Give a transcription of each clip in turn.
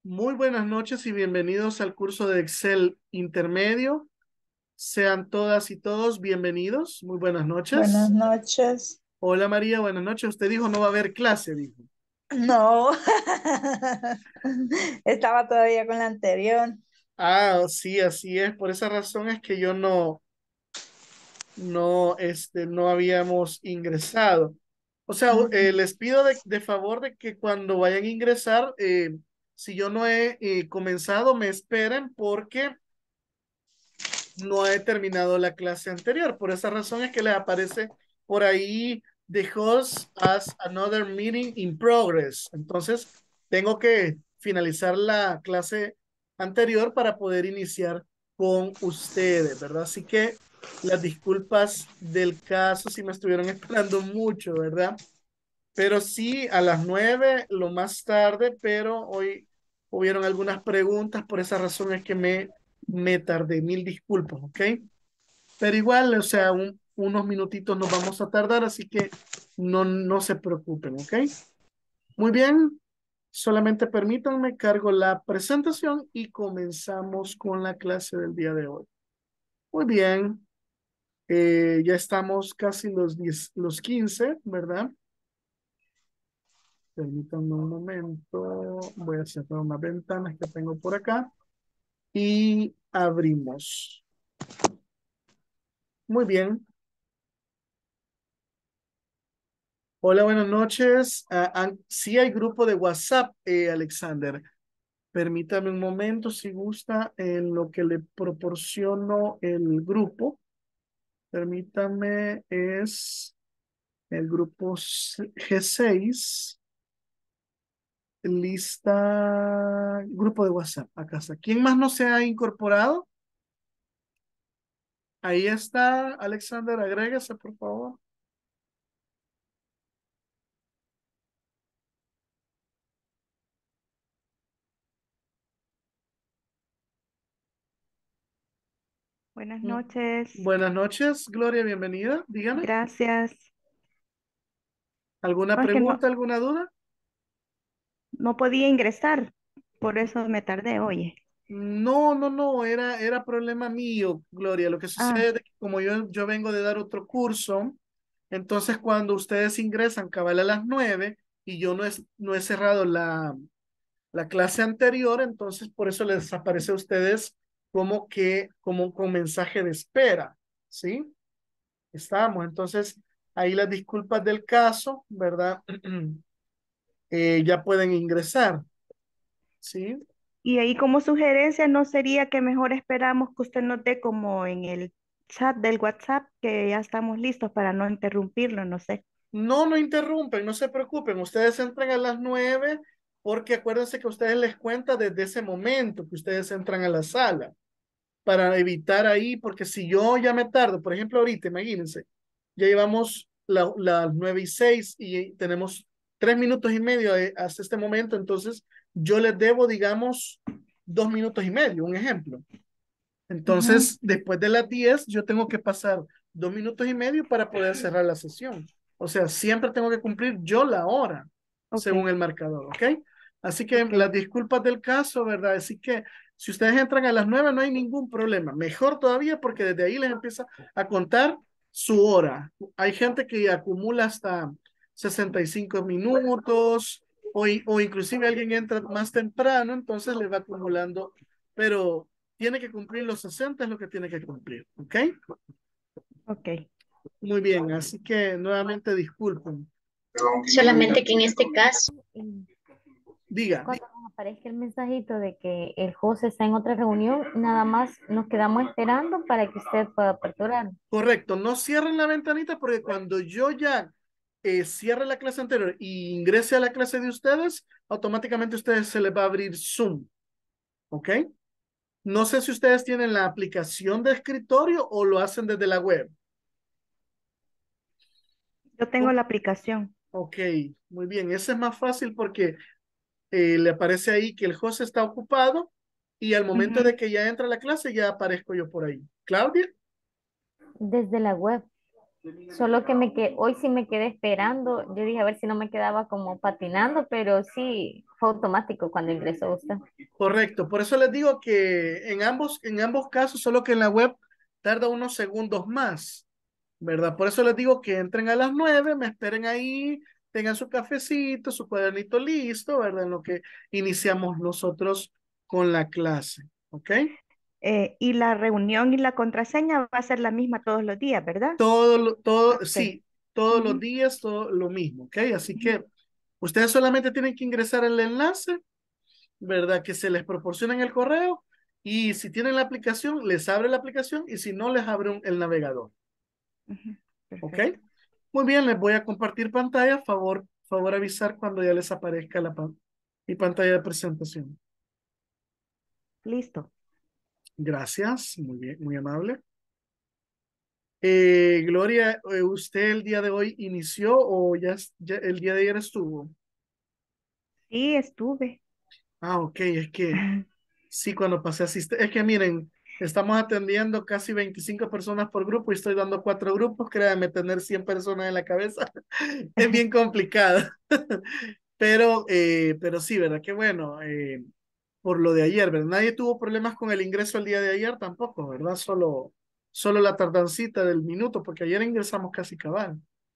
Muy buenas noches y bienvenidos al curso de Excel intermedio. Sean todas y todos bienvenidos. Muy buenas Buenas noches. noches. Hola María, buenas noches. Usted dijo no va a haber clase, dijo. No, estaba todavía con la anterior. Ah, sí, así es. Por esa razón es que yo no habíamos ingresado. O sea, Ujú. les pido de favor de que cuando vayan a ingresar, si yo no he comenzado, me esperen porque no he terminado la clase anterior. Por esa razón es que les aparece por ahí the host as another meeting in progress. Entonces, tengo que finalizar la clase anterior para poder iniciar con ustedes, ¿verdad? Así que las disculpas del caso si me estuvieron esperando mucho, ¿verdad? Pero sí a las 9 lo más tarde, pero hoy hubieron algunas preguntas, por esa razón es que me tardé. Mil disculpas, ¿ok? Pero igual, o sea, unos minutitos nos vamos a tardar, así que no se preocupen, ¿ok? Muy bien, solamente permítanme, cargo la presentación y comenzamos con la clase del día de hoy. Muy bien, ya estamos casi los 15, ¿verdad? Permítanme un momento, voy a cerrar unas ventanas que tengo por acá y abrimos. Muy bien. Hola, buenas noches. Sí hay grupo de WhatsApp, Alexander. Permítame un momento si gusta en lo que le proporciono el grupo. Permítame, es el grupo G6, lista, grupo de WhatsApp. Acá está. ¿Quién más no se ha incorporado? Ahí está, Alexander, agrégase, por favor. Buenas Mm, noches, Buenas noches, Gloria, bienvenida. Dígame, gracias. ¿alguna No, es que pregunta, alguna duda? no podía ingresar, por eso me tardé, oye. No, era problema mío, Gloria. Lo que sucede Ah, es que como yo vengo de dar otro curso, entonces cuando ustedes ingresan cabal a las 9 y yo no he cerrado la clase anterior, entonces por eso les aparece a ustedes como con mensaje de espera, ¿sí? Estamos, entonces ahí las disculpas del caso, ¿verdad? Ya pueden ingresar, ¿sí? y ahí como sugerencia, ¿no sería que mejor esperamos que usted nos dé como en el chat del WhatsApp que ya estamos listos para no interrumpirlo, no sé? No interrumpen, no se preocupen. Ustedes entran a las 9 porque acuérdense que ustedes les cuenta desde ese momento que ustedes entran a la sala para evitar ahí, porque si yo ya me tardo, por ejemplo, ahorita, imagínense, ya llevamos las 9:06 y tenemos 3 minutos y medio hasta este momento, entonces yo les debo, digamos, 2 minutos y medio, un ejemplo. Ujú. Entonces, después de las 10, yo tengo que pasar 2 minutos y medio para poder cerrar la sesión. O sea, siempre tengo que cumplir yo la hora, Ok, según el marcador, ¿ok? Así que ok, las disculpas del caso, ¿verdad? Así que si ustedes entran a las 9 no hay ningún problema. Mejor todavía porque desde ahí les empieza a contar su hora. Hay gente que acumula hasta 65 minutos o inclusive alguien entra más temprano, entonces les va acumulando, pero tiene que cumplir los 60, es lo que tiene que cumplir, ¿ok? ok. Muy bien, así que nuevamente disculpen. Solamente que en este caso, Diga, cuando nos aparezca el mensajito de que el host está en otra reunión, nada más nos quedamos esperando para que usted pueda aperturar. correcto, no cierren la ventanita porque cuando yo ya cierre la clase anterior y ingrese a la clase de ustedes, automáticamente a ustedes se les va a abrir Zoom, ¿ok? No sé si ustedes tienen la aplicación de escritorio o lo hacen desde la web. Yo tengo la aplicación. Ok, muy bien, ese es más fácil porque le aparece ahí que el host está ocupado y al momento Ujú. de que ya entra a la clase ya aparezco yo por ahí. Claudia, Desde la web. Solo que hoy sí me quedé esperando. Yo dije a ver si no me quedaba como patinando, pero sí fue automático cuando ingresó usted. Correcto, por eso les digo que en ambos casos, solo que en la web tarda unos segundos más, ¿verdad? Por eso les digo que entren a las 9, me esperen ahí, tengan su cafecito, su cuadernito listo, ¿verdad? En lo que iniciamos nosotros con la clase, ¿ok? Y la reunión y la contraseña va a ser la misma todos los días, ¿verdad? Ok. Sí, todos los Ujú, días, todo lo mismo, ¿ok? Así ujú, que ustedes solamente tienen que ingresar el enlace, ¿verdad? Que se les proporciona en el correo y si tienen la aplicación, les abre la aplicación y si no, les abre el navegador, ujú. ¿ok? Perfecto. Muy bien, les voy a compartir pantalla, favor avisar cuando ya les aparezca mi pantalla de presentación. Listo. Gracias, muy bien, muy amable. Gloria, ¿usted el día de hoy inició o ya el día de ayer estuvo? Sí, estuve. Ah, ok, es que sí, cuando pasé es que miren, estamos atendiendo casi 25 personas por grupo y estoy dando 4 grupos, créanme, tener 100 personas en la cabeza es bien complicado, pero sí, ¿verdad? Qué bueno, por lo de ayer, ¿verdad? Nadie tuvo problemas con el ingreso el día de ayer tampoco, ¿verdad? Solo la tardancita del minuto, porque ayer ingresamos casi cabal.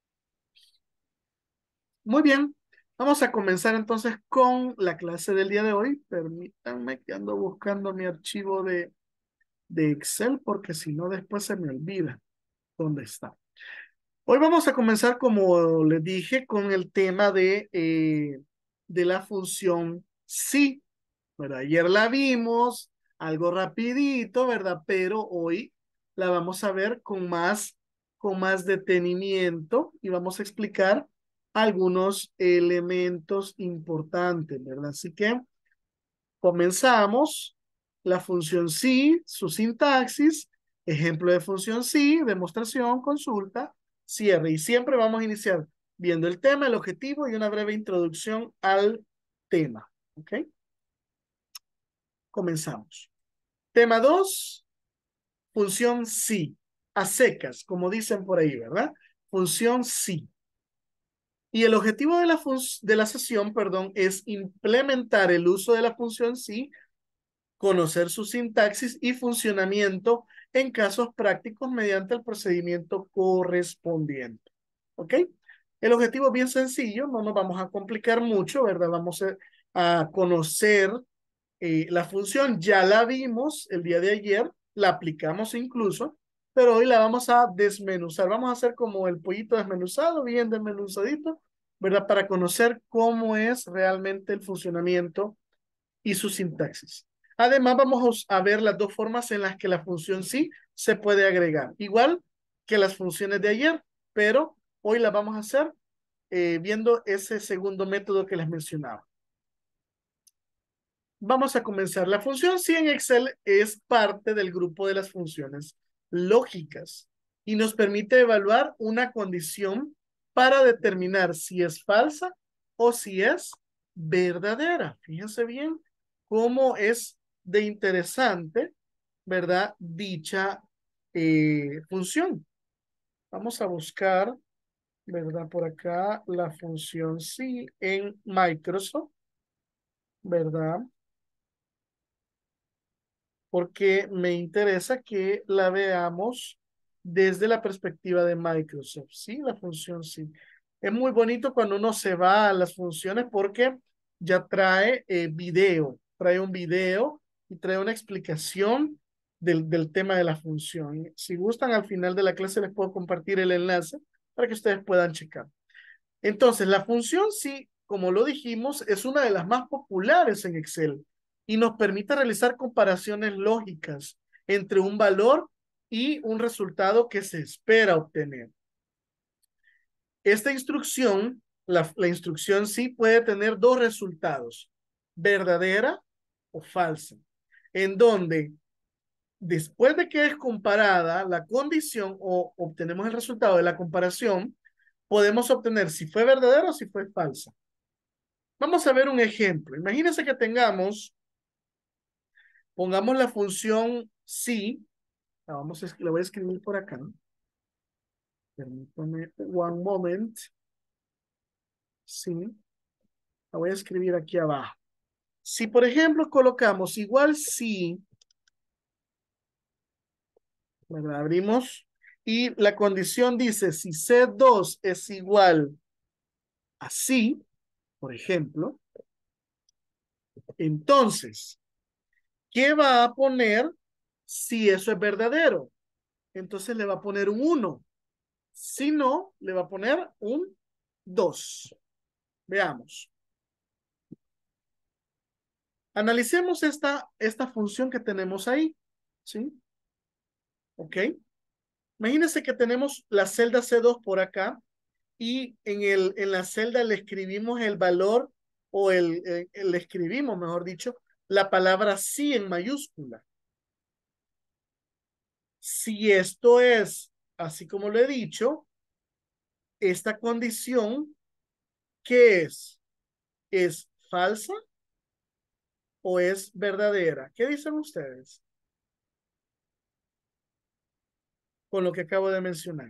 Muy bien, vamos a comenzar entonces con la clase del día de hoy. Permítanme que ando buscando mi archivo de Excel porque si no después se me olvida dónde está. Hoy vamos a comenzar, como les dije, con el tema de la función sí, ¿verdad? Ayer la vimos, algo rapidito, ¿verdad? Pero hoy la vamos a ver con más detenimiento y vamos a explicar algunos elementos importantes, ¿verdad? Así que comenzamos. La función sí, su sintaxis, ejemplo de función sí, demostración, consulta, cierre. Y siempre vamos a iniciar viendo el tema, el objetivo y una breve introducción al tema. ¿Ok? Comenzamos. Tema 2, función sí, a secas, como dicen por ahí, ¿verdad? Función sí. Y el objetivo de la sesión, perdón, es implementar el uso de la función sí, conocer su sintaxis y funcionamiento en casos prácticos mediante el procedimiento correspondiente. ¿Ok? El objetivo es bien sencillo, no nos vamos a complicar mucho, ¿verdad? Vamos a conocer la función, ya la vimos el día de ayer, la aplicamos incluso, pero hoy la vamos a desmenuzar. Vamos a hacer como el pollito desmenuzado, bien desmenuzadito, ¿verdad? Para conocer cómo es realmente el funcionamiento y su sintaxis. Además, vamos a ver las dos formas en las que la función sí se puede agregar, igual que las funciones de ayer, pero hoy las vamos a hacer viendo ese segundo método que les mencionaba. Vamos a comenzar. La función sí en Excel es parte del grupo de las funciones lógicas y nos permite evaluar una condición para determinar si es falsa o si es verdadera. Fíjense bien cómo es de interesante, ¿verdad? Dicha función. Vamos a buscar, ¿verdad? Por acá la función sí en Microsoft, ¿verdad? Porque me interesa que la veamos desde la perspectiva de Microsoft, ¿sí? La función sí. Es muy bonito cuando uno se va a las funciones porque ya trae trae un video y trae una explicación del tema de la función. Si gustan, al final de la clase les puedo compartir el enlace para que ustedes puedan checar. Entonces, la función sí, como lo dijimos, es una de las más populares en Excel y nos permite realizar comparaciones lógicas entre un valor y un resultado que se espera obtener. Esta instrucción, la instrucción sí puede tener dos resultados, verdadera o falsa, en donde después de que es comparada la condición o obtenemos el resultado de la comparación, podemos obtener si fue verdadera o si fue falsa. Vamos a ver un ejemplo. Imagínense que pongamos la función sí, la voy a escribir por acá, Permítame one moment. Sí, la voy a escribir aquí abajo. Si, por ejemplo, colocamos igual si, ¿verdad? Abrimos y la condición dice si C2 es igual a sí, por ejemplo, entonces, ¿qué va a poner si eso es verdadero? Entonces le va a poner un 1. Si no, le va a poner un 2. Veamos. Analicemos esta función que tenemos ahí. ¿Sí? Ok. Imagínense que tenemos la celda C2 por acá y en la celda le escribimos el valor o le escribimos, mejor dicho, la palabra sí en mayúscula. Si esto es así como lo he dicho, esta condición, ¿qué es? ¿Es falsa o es verdadera? ¿Qué dicen ustedes con lo que acabo de mencionar?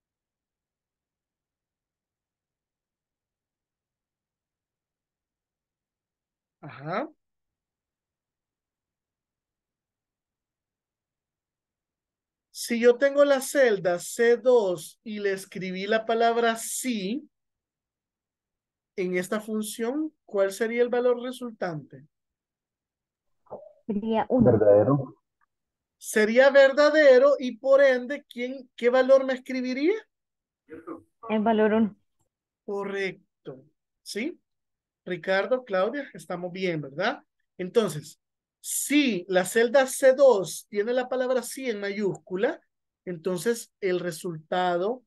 Ajá. Si yo tengo la celda C2 y le escribí la palabra sí en esta función, ¿cuál sería el valor resultante? Sería uno. Verdadero. Sería verdadero y por ende, ¿qué valor me escribiría? El valor uno. Correcto. ¿Sí? Ricardo, Claudia, estamos bien, ¿verdad? Entonces, si la celda C2 tiene la palabra sí en mayúscula, entonces el resultado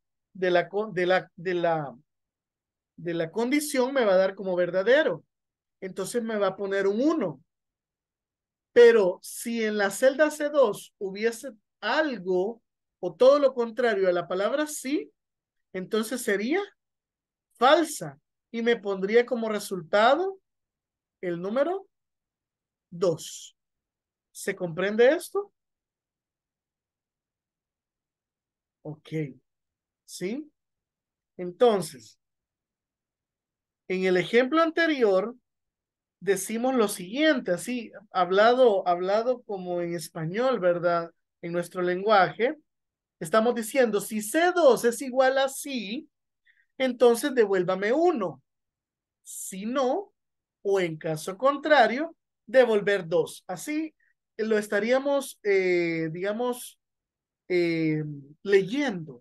de la condición me va a dar como verdadero. Entonces me va a poner un 1. Pero si en la celda C2 hubiese algo o todo lo contrario a la palabra sí, entonces sería falsa y me pondría como resultado el número 2. ¿Se comprende esto? Ok, ¿sí? Entonces, en el ejemplo anterior decimos lo siguiente, así, hablado como en español, ¿verdad? En nuestro lenguaje, estamos diciendo, si C2 es igual a sí, entonces devuélvame 1. Si no, o en caso contrario, devolver 2. Así lo estaríamos, digamos, eh, leyendo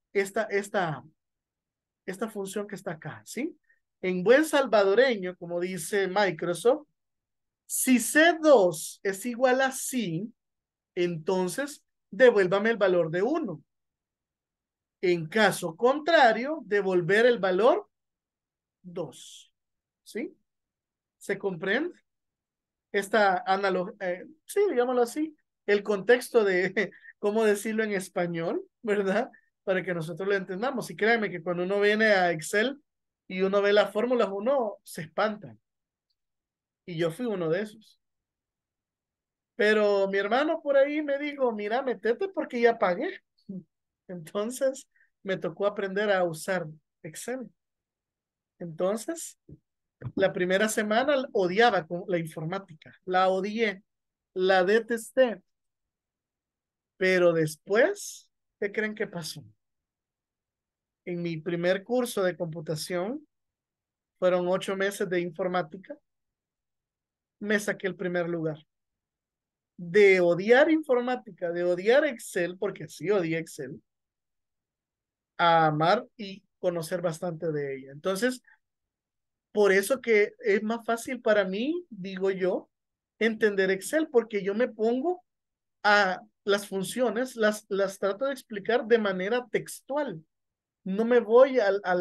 esta función que está acá, ¿sí? En buen salvadoreño, como dice Microsoft, si C2 es igual a sí, entonces devuélvame el valor de 1. En caso contrario, devolver el valor 2. ¿Sí? ¿Se comprende? Esta analogía, sí, digámoslo así, el contexto de cómo decirlo en español, ¿verdad? Para que nosotros lo entendamos. Y créanme que cuando uno viene a Excel y uno ve las fórmulas, uno se espanta. Y yo fui uno de esos. Pero mi hermano por ahí me dijo, mira, metete porque ya pagué. Entonces me tocó aprender a usar Excel. Entonces, la primera semana odiaba con la informática. La odié, la detesté. Pero después, ¿qué creen que pasó? En mi primer curso de computación, fueron 8 meses de informática, me saqué el primer lugar. De odiar informática, de odiar Excel, porque sí odié Excel, a amar y conocer bastante de ella. Entonces, por eso que es más fácil para mí, digo yo, entender Excel, porque yo me pongo a las funciones, las trato de explicar de manera textual. No me voy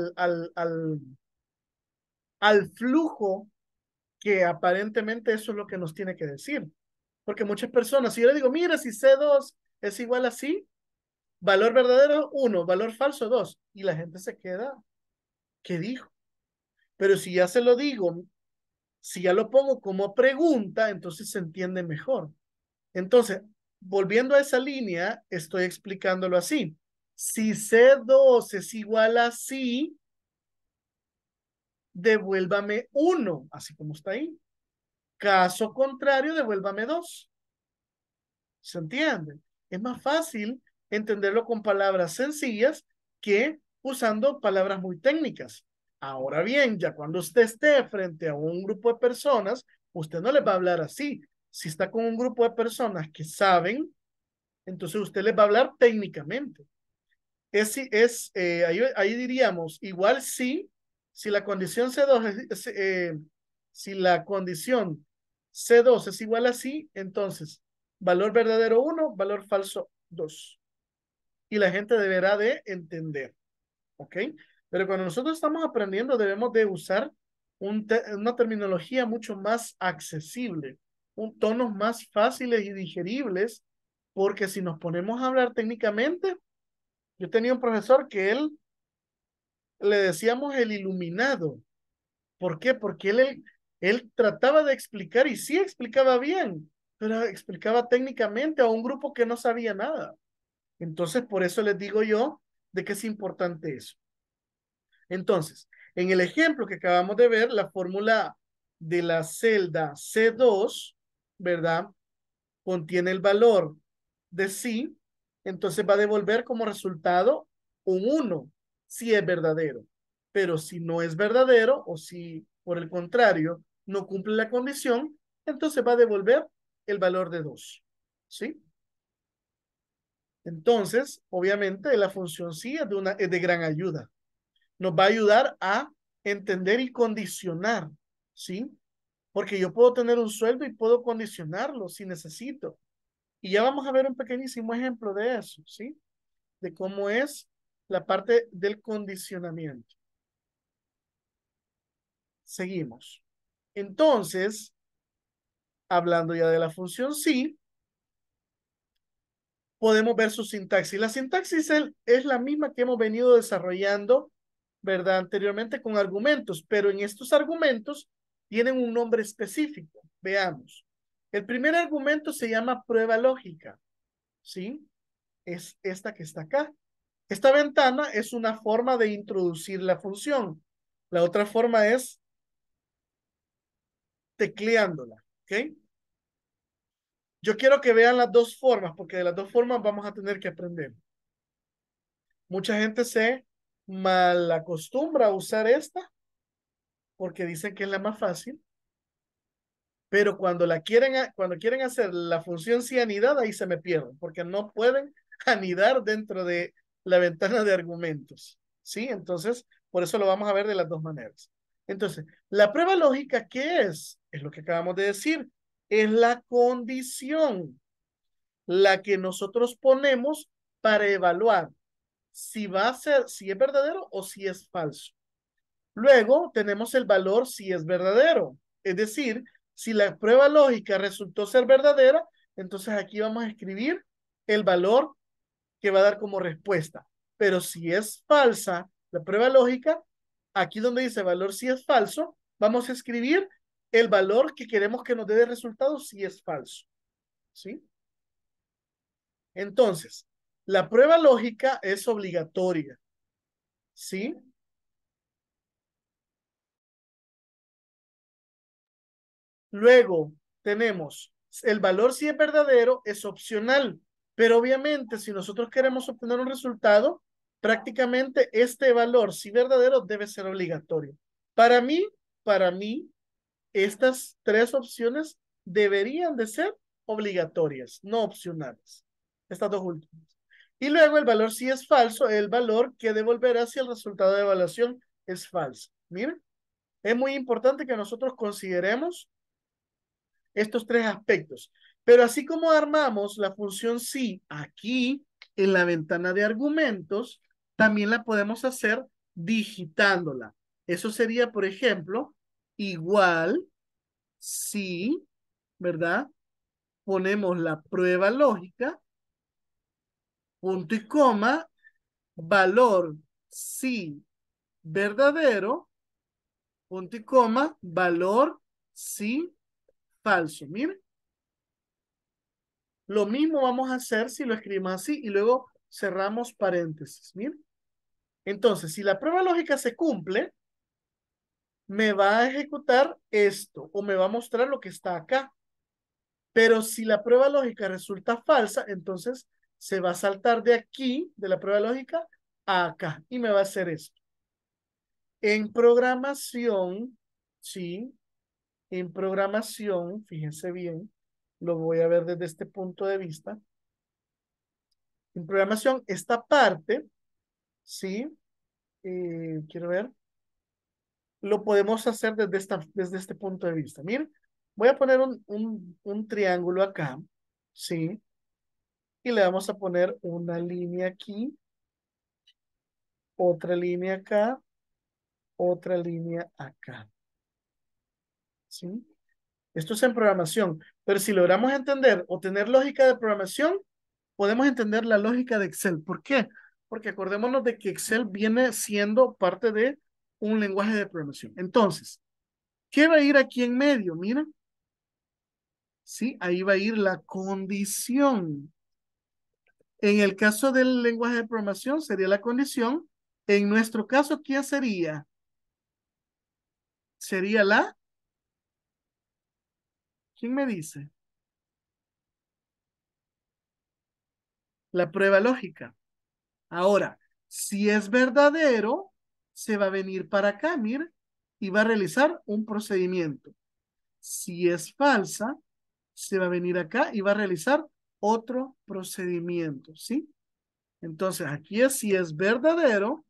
al flujo que aparentemente eso es lo que nos tiene que decir. Porque muchas personas, si yo le digo, mira, si C2 es igual a sí, valor verdadero 1, valor falso 2, y la gente se queda, ¿qué dijo? Pero si ya se lo digo, si ya lo pongo como pregunta, entonces se entiende mejor. Entonces, volviendo a esa línea, estoy explicándolo así. Si C2 es igual a sí, devuélvame 1, así como está ahí. Caso contrario, devuélvame 2. ¿Se entiende? Es más fácil entenderlo con palabras sencillas que usando palabras muy técnicas. Ahora bien, ya cuando usted esté frente a un grupo de personas, usted no les va a hablar así. Si está con un grupo de personas que saben, entonces usted les va a hablar técnicamente. Ahí diríamos, igual si la condición C2 si la condición C2 es igual a sí, entonces valor verdadero 1, valor falso 2. Y la gente deberá de entender, ¿ok? Pero cuando nosotros estamos aprendiendo debemos de usar una terminología mucho más accesible, tonos más fáciles y digeribles, porque si nos ponemos a hablar técnicamente, yo tenía un profesor que él le decíamos el iluminado. ¿Por qué? Porque él trataba de explicar y sí explicaba bien, pero explicaba técnicamente a un grupo que no sabía nada. Entonces, por eso les digo yo de que es importante eso. Entonces, en el ejemplo que acabamos de ver, la fórmula de la celda C2, ¿verdad? Contiene el valor de sí, entonces va a devolver como resultado un 1, si es verdadero. Pero si no es verdadero, o si por el contrario no cumple la condición, entonces va a devolver el valor de 2. ¿Sí? Entonces, obviamente, la función sí es de gran ayuda. Nos va a ayudar a entender y condicionar, ¿sí? Porque yo puedo tener un sueldo y puedo condicionarlo si necesito. Y ya vamos a ver un pequeñísimo ejemplo de eso, ¿sí? De cómo es la parte del condicionamiento. Seguimos. Entonces, hablando ya de la función sí, podemos ver su sintaxis. La sintaxis es la misma que hemos venido desarrollando, ¿verdad? Anteriormente con argumentos, pero en estos argumentos tienen un nombre específico. Veamos. El primer argumento se llama prueba lógica, ¿sí? Es esta que está acá. Esta ventana es una forma de introducir la función. La otra forma es tecleándola, ¿ok? Yo quiero que vean las dos formas, porque de las dos formas vamos a tener que aprender. Mucha gente se mal acostumbra a usar esta, porque dicen que es la más fácil, pero cuando quieren hacer la función sí anidad, ahí se me pierden, porque no pueden anidar dentro de la ventana de argumentos, ¿sí? Entonces, por eso lo vamos a ver de las dos maneras. Entonces, la prueba lógica, ¿qué es? Es lo que acabamos de decir, es la condición, la que nosotros ponemos para evaluar si es verdadero o si es falso. Luego tenemos el valor si es verdadero. Es decir, si la prueba lógica resultó ser verdadera, entonces aquí vamos a escribir el valor que va a dar como respuesta. Pero si es falsa la prueba lógica, aquí donde dice valor si es falso, vamos a escribir el valor que queremos que nos dé de resultado si es falso. ¿Sí? Entonces, la prueba lógica es obligatoria. ¿Sí? Luego tenemos el valor si es verdadero, es opcional, pero obviamente si nosotros queremos obtener un resultado, prácticamente este valor si verdadero debe ser obligatorio. Para mí, para mí, estas tres opciones deberían de ser obligatorias, no opcionales. Estas dos últimas. Y luego el valor si es falso, el valor que devolverá si el resultado de evaluación es falso. Miren, es muy importante que nosotros consideremos estos tres aspectos. Pero así como armamos la función sí aquí en la ventana de argumentos, también la podemos hacer digitándola. Eso sería, por ejemplo, igual si, ¿verdad? Ponemos la prueba lógica, punto y coma, valor sí verdadero, punto y coma, valor sí falso. Miren. Lo mismo vamos a hacer si lo escribimos así y luego cerramos paréntesis. Miren. Entonces, si la prueba lógica se cumple, me va a ejecutar esto o me va a mostrar lo que está acá. Pero si la prueba lógica resulta falsa, entonces se va a saltar de aquí, de la prueba lógica, a acá y me va a hacer esto. En programación, sí, en programación, fíjense bien, lo voy a ver desde este punto de vista. En programación, esta parte, sí, quiero ver, lo podemos hacer desde este punto de vista. Miren, voy a poner un triángulo acá, sí, y le vamos a poner una línea aquí, otra línea acá, otra línea acá, ¿sí? Esto es en programación, pero si logramos entender o tener lógica de programación, podemos entender la lógica de Excel. ¿Por qué? Porque acordémonos de que Excel viene siendo parte de un lenguaje de programación. Entonces, ¿qué va a ir aquí en medio? Mira, sí, ahí va a ir la condición. En el caso del lenguaje de programación sería la condición. En nuestro caso, ¿quién sería? Sería ¿quién me dice? La prueba lógica. Ahora, si es verdadero, se va a venir para acá, mire, y va a realizar un procedimiento. Si es falsa, se va a venir acá y va a realizar otro procedimiento, ¿sí? Entonces, aquí es si es verdadero,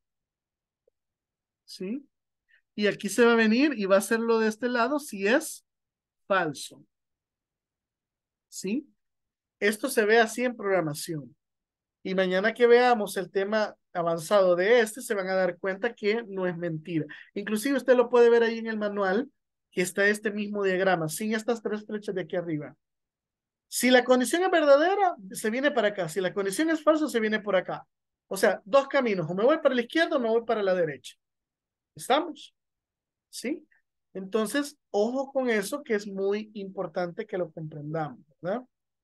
¿sí? Y aquí se va a venir y va a hacerlo de este lado si es falso, ¿sí? Esto se ve así en programación. Y mañana que veamos el tema avanzado de este, se van a dar cuenta que no es mentira. Inclusive usted lo puede ver ahí en el manual, que está este mismo diagrama, sin estas tres flechas de aquí arriba. Si la condición es verdadera, se viene para acá. Si la condición es falsa, se viene por acá. O sea, dos caminos. O me voy para la izquierda o me voy para la derecha. ¿Estamos? ¿Sí? Entonces, ojo con eso, que es muy importante que lo comprendamos, ¿verdad?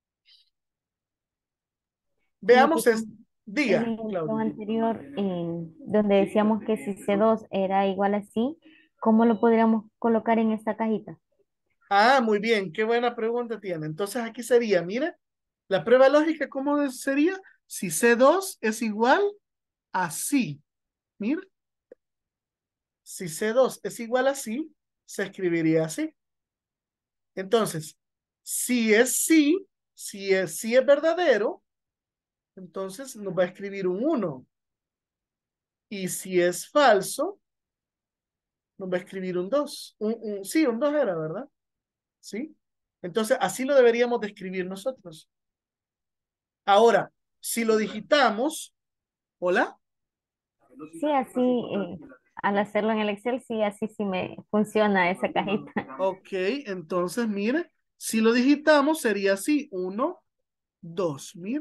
Como Veamos que esto. en Diga, la lección Claudia. anterior, donde decíamos que si C2 era igual a sí, ¿cómo lo podríamos colocar en esta cajita? Ah, muy bien, qué buena pregunta tiene. Entonces aquí sería, mire, la prueba lógica, ¿cómo sería? Si C2 es igual a sí. Mire, si C2 es igual a sí, se escribiría así. Entonces, si es sí, si es verdadero, entonces nos va a escribir un 1. Y si es falso, nos va a escribir un 2. Sí, un 2 era, ¿verdad? Sí. Entonces, así lo deberíamos de escribir nosotros. Ahora, si lo digitamos, ¿hola? Sí, así, al hacerlo en el Excel, sí, así sí me funciona esa cajita. Ok, entonces mire, si lo digitamos sería así, 1, 2, mire.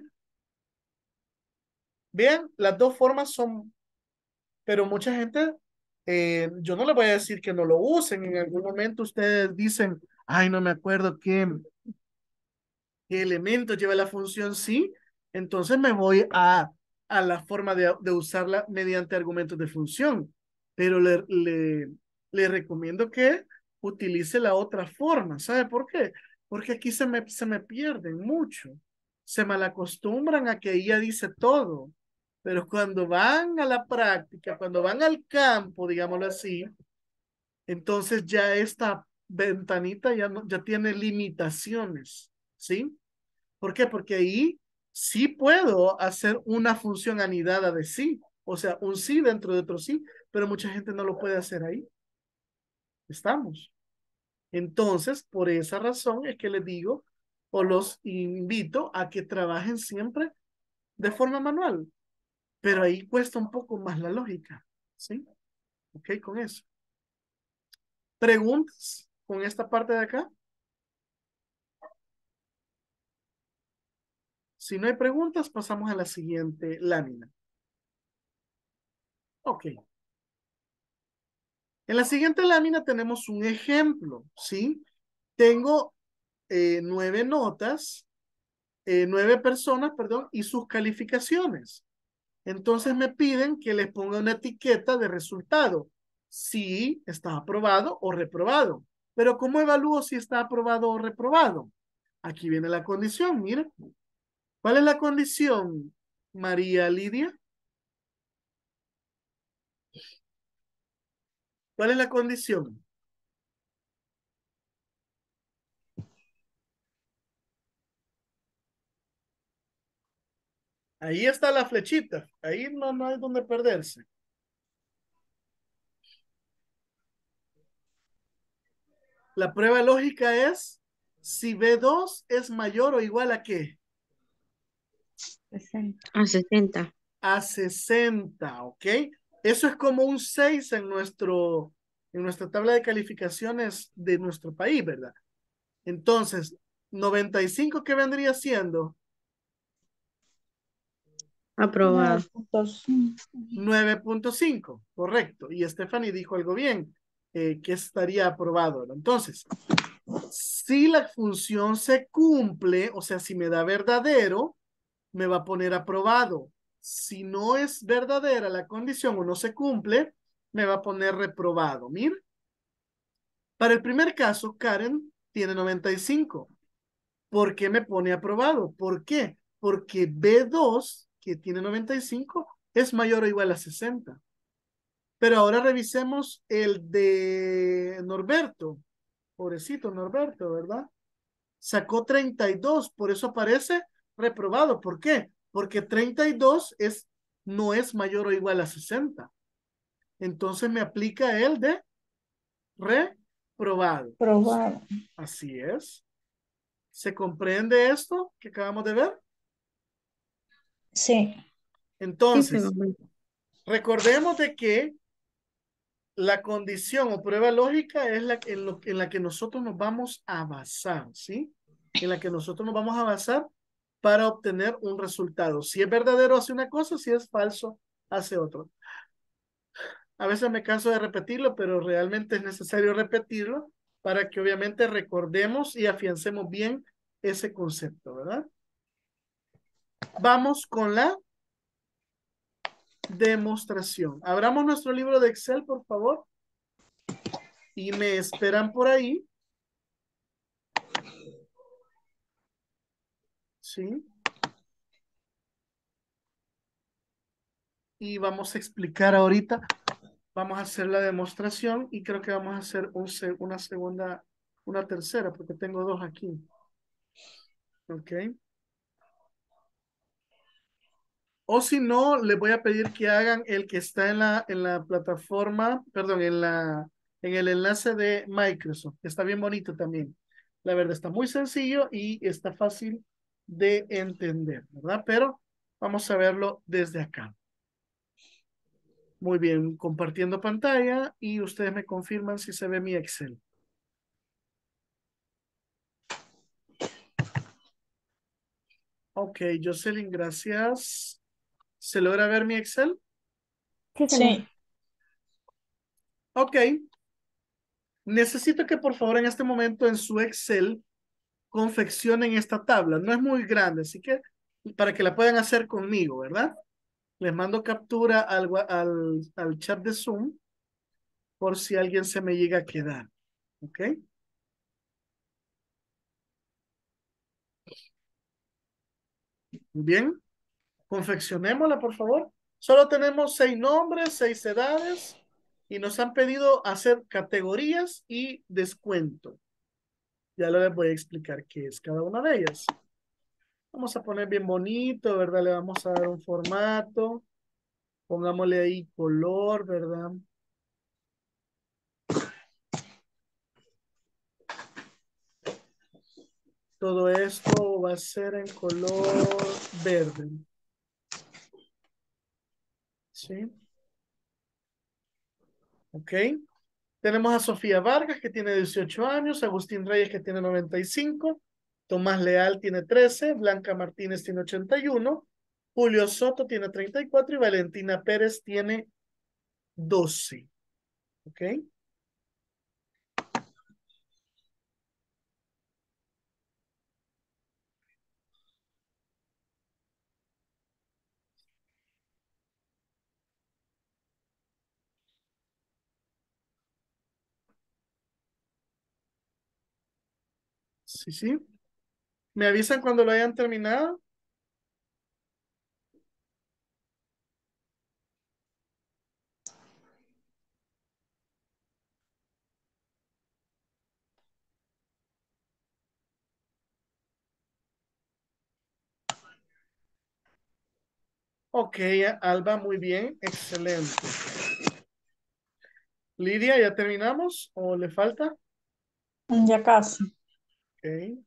Vean, las dos formas son, pero mucha gente, yo no le voy a decir que no lo usen, en algún momento ustedes dicen, ay, no me acuerdo qué elemento lleva la función sí, entonces me voy a la forma de usarla mediante argumentos de función, pero le recomiendo que utilice la otra forma. ¿Sabe por qué? Porque aquí se me pierden mucho. Se malacostumbran a que ella dice todo, pero cuando van a la práctica, cuando van al campo, digámoslo así, entonces ya esta ventanita ya, no, ya tiene limitaciones, ¿sí? ¿Por qué? Porque ahí sí puedo hacer una función anidada de sí, o sea, un sí dentro de otro sí, pero mucha gente no lo puede hacer ahí. Estamos. Entonces, por esa razón es que les digo o los invito a que trabajen siempre de forma manual, pero ahí cuesta un poco más la lógica, ¿sí? Ok, con eso. ¿Preguntas con esta parte de acá? Si no hay preguntas, pasamos a la siguiente lámina. Ok. En la siguiente lámina tenemos un ejemplo, ¿sí? Tengo 9 notas 9 personas, perdón, y sus calificaciones. Entonces me piden que les ponga una etiqueta de resultado, si está aprobado o reprobado. Pero ¿cómo evalúo si está aprobado o reprobado? Aquí viene la condición, mira. ¿Cuál es la condición, María Lidia? ¿Cuál es la condición? Ahí está la flechita. Ahí no hay donde perderse. La prueba lógica es si B2 es mayor o igual a ¿qué? 60. A 60. A 60, ¿ok? Eso es como un 6 en nuestra tabla de calificaciones de nuestro país, ¿verdad? Entonces, 95, ¿qué vendría siendo? Aprobado. 9.5. 9.5, correcto. Y Stephanie dijo algo bien, que estaría aprobado, ¿verdad? Entonces, si la función se cumple, o sea, si me da verdadero, me va a poner aprobado. Si no es verdadera la condición o no se cumple, me va a poner reprobado. Mira, para el primer caso, Karen tiene 95. ¿Por qué me pone aprobado? ¿Por qué? Porque B2, que tiene 95, es mayor o igual a 60. Pero ahora revisemos el de Norberto. Pobrecito Norberto, ¿verdad? Sacó 32, por eso aparece reprobado. ¿Por qué? Porque 32 no es mayor o igual a 60. Entonces me aplica el de reprobado. Probado. Así es. ¿Se comprende esto que acabamos de ver? Sí. Sí, se va. Entonces, recordemos de que la condición o prueba lógica es en la que nosotros nos vamos a basar, ¿sí? En la que nosotros nos vamos a basar para obtener un resultado. Si es verdadero, hace una cosa, si es falso, hace otro. A veces me canso de repetirlo, pero realmente es necesario repetirlo para que obviamente recordemos y afiancemos bien ese concepto, ¿verdad? Vamos con la demostración. Abramos nuestro libro de Excel, por favor, y me esperan por ahí. ¿Sí? Y vamos a explicar ahorita, vamos a hacer la demostración y creo que vamos a hacer una segunda, una tercera, porque tengo dos aquí. ¿Ok? O si no, les voy a pedir que hagan el que está en la plataforma, perdón, en el enlace de Microsoft, que está bien bonito también. La verdad está muy sencillo y está fácil de entender, ¿verdad? Pero vamos a verlo desde acá. Muy bien, compartiendo pantalla y ustedes me confirman si se ve mi Excel. Ok, Jocelyn, gracias. ¿Se logra ver mi Excel? Sí, señor. Sí. Ok. Necesito que por favor en este momento en su Excel confeccionen esta tabla. No es muy grande, así que para que la puedan hacer conmigo, ¿verdad? Les mando captura al chat de Zoom por si alguien se me llega a quedar. ¿Ok? Bien. Confeccionémosla, por favor. Solo tenemos 6 nombres, 6 edades y nos han pedido hacer categorías y descuento. Ya les voy a explicar qué es cada una de ellas. Vamos a poner bien bonito, ¿verdad? Le vamos a dar un formato. Pongámosle ahí color, ¿verdad? Todo esto va a ser en color verde. ¿Sí? Ok. Tenemos a Sofía Vargas, que tiene 18 años, Agustín Reyes, que tiene 95, Tomás Leal tiene 13, Blanca Martínez tiene 81, Julio Soto tiene 34 y Valentina Pérez tiene 12. ¿Ok? Sí, sí. ¿Me avisan cuando lo hayan terminado? Ok, Alba, muy bien, excelente. Lidia, ¿ya terminamos o le falta? Ya casi. Ok,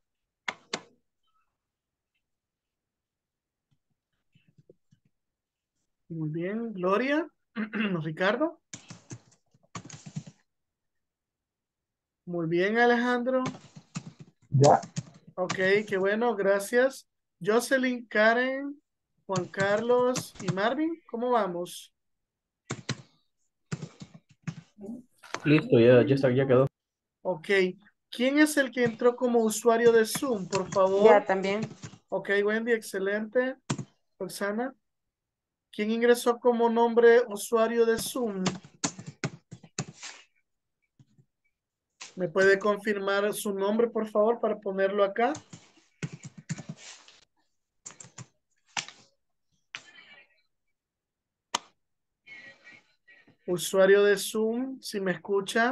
muy bien. Gloria, Ricardo. Muy bien, Alejandro. Ya, Ok, qué bueno, gracias. Jocelyn, Karen, Juan Carlos y Marvin, ¿cómo vamos? listo, ya quedó. Ok, ¿quién es el que entró como usuario de Zoom, por Ya favor? también. Ok, Wendy, excelente. Roxana, ¿quién ingresó como nombre usuario de Zoom? ¿Me puede confirmar su nombre, por favor, para ponerlo acá? Usuario de Zoom, si me escucha.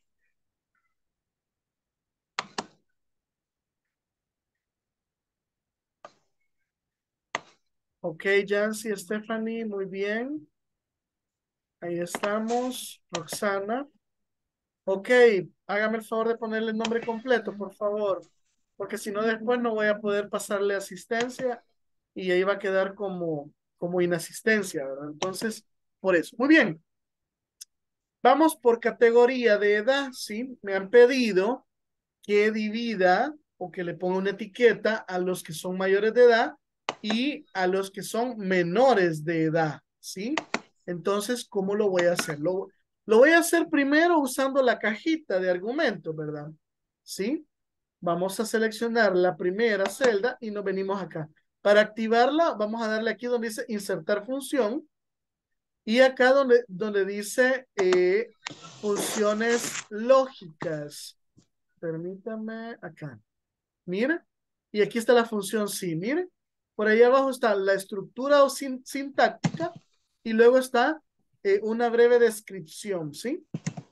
Ok, Jancy, Stephanie, muy bien. Ahí estamos. Roxana. Ok, hágame el favor de ponerle el nombre completo, por favor. Porque si no, después no voy a poder pasarle asistencia y ahí va a quedar como inasistencia, ¿verdad? Entonces, por eso. Muy bien. Vamos por categoría de edad, ¿sí? Me han pedido que divida o que le ponga una etiqueta a los que son mayores de edad y a los que son menores de edad, ¿sí? Entonces, ¿cómo lo voy a hacer? Lo voy a hacer primero usando la cajita de argumentos, ¿verdad? ¿Sí? Vamos a seleccionar la primera celda y nos venimos acá. Para activarla, vamos a darle aquí donde dice insertar función y acá donde dice funciones lógicas. Permítame acá. Mira. Y aquí está la función sí. Mire. Por ahí abajo está la estructura o sintáctica y luego está una breve descripción, ¿sí?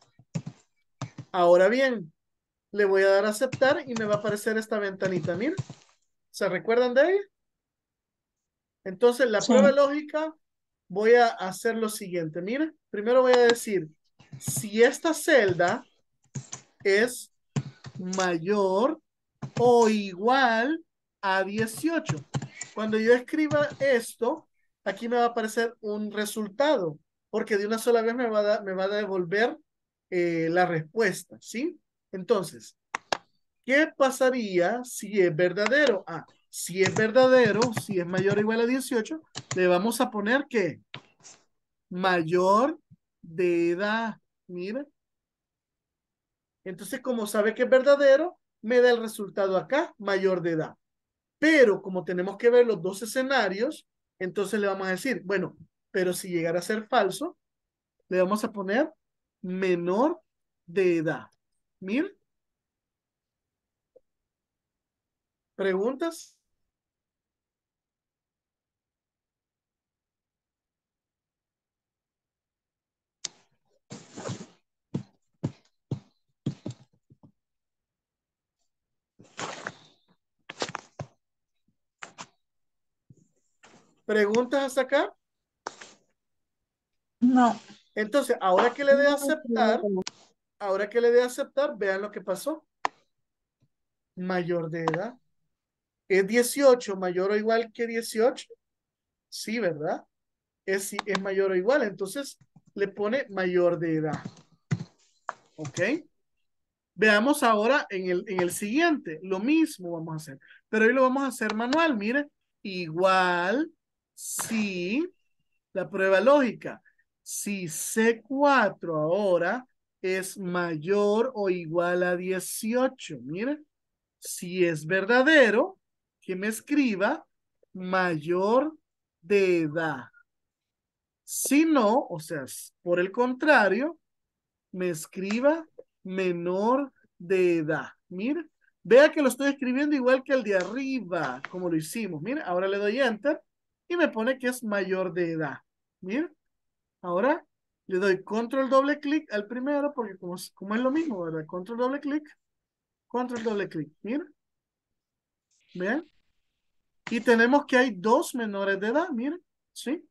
Ahora bien, le voy a dar a aceptar y me va a aparecer esta ventanita. Mira. ¿Se recuerdan de ella? Entonces, la Sí. prueba lógica, voy a hacer lo siguiente. Mira, primero voy a decir, si esta celda es mayor o igual a 18. Cuando yo escriba esto, aquí me va a aparecer un resultado, porque de una sola vez me va a devolver la respuesta, ¿sí? Entonces, ¿qué pasaría si es verdadero? Ah, si es verdadero, si es mayor o igual a 18, le vamos a poner que mayor de edad. Mira. Entonces, como sabe que es verdadero, me da el resultado acá, mayor de edad. Pero como tenemos que ver los dos escenarios, entonces le vamos a decir, bueno, pero si llegara a ser falso, le vamos a poner menor de edad. Mira, preguntas. ¿Preguntas hasta acá? No. Entonces, ahora que le dé a aceptar, vean lo que pasó. Mayor de edad. ¿Es 18 mayor o igual que 18? Sí, ¿verdad? Es mayor o igual. Entonces, le pone mayor de edad. ¿Ok? Veamos ahora en el siguiente. Lo mismo vamos a hacer. Pero hoy lo vamos a hacer manual. Mire. Igual si la prueba lógica. Si C4 ahora es mayor o igual a 18. Mire. Si es verdadero, que me escriba mayor de edad. Si no, o sea, por el contrario, me escriba menor de edad. Mira, Vea que lo estoy escribiendo igual que el de arriba, como lo hicimos. Mire, ahora le doy enter y me pone que es mayor de edad. Mire, ahora le doy control doble clic al primero, porque como es lo mismo, ¿verdad? Control doble clic. Mire, vean. Y tenemos que hay dos menores de edad, miren, ¿sí?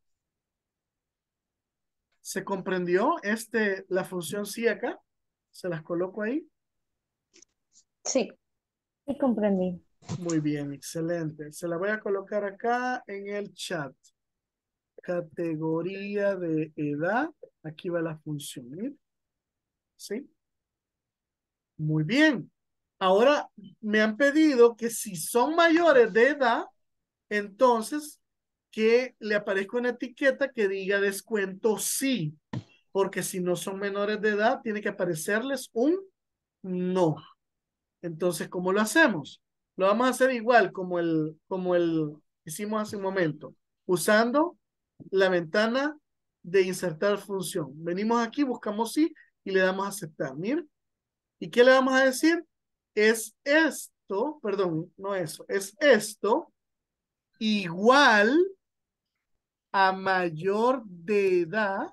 ¿Se comprendió la función sí acá? Se las coloco ahí. Sí. Sí, comprendí. Muy bien, excelente. Se la voy a colocar acá en el chat. Categoría de edad. Aquí va la función, miren. ¿Sí? Muy bien. Ahora me han pedido que si son mayores de edad, entonces que le aparezca una etiqueta que diga descuento sí. Porque si no son menores de edad, tiene que aparecerles un no. Entonces, ¿cómo lo hacemos? Lo vamos a hacer igual como el hicimos hace un momento, usando la ventana de insertar función. Venimos aquí, buscamos sí y le damos a aceptar. Miren. ¿Y qué le vamos a decir? Es esto, perdón, no eso, es esto igual a mayor de edad.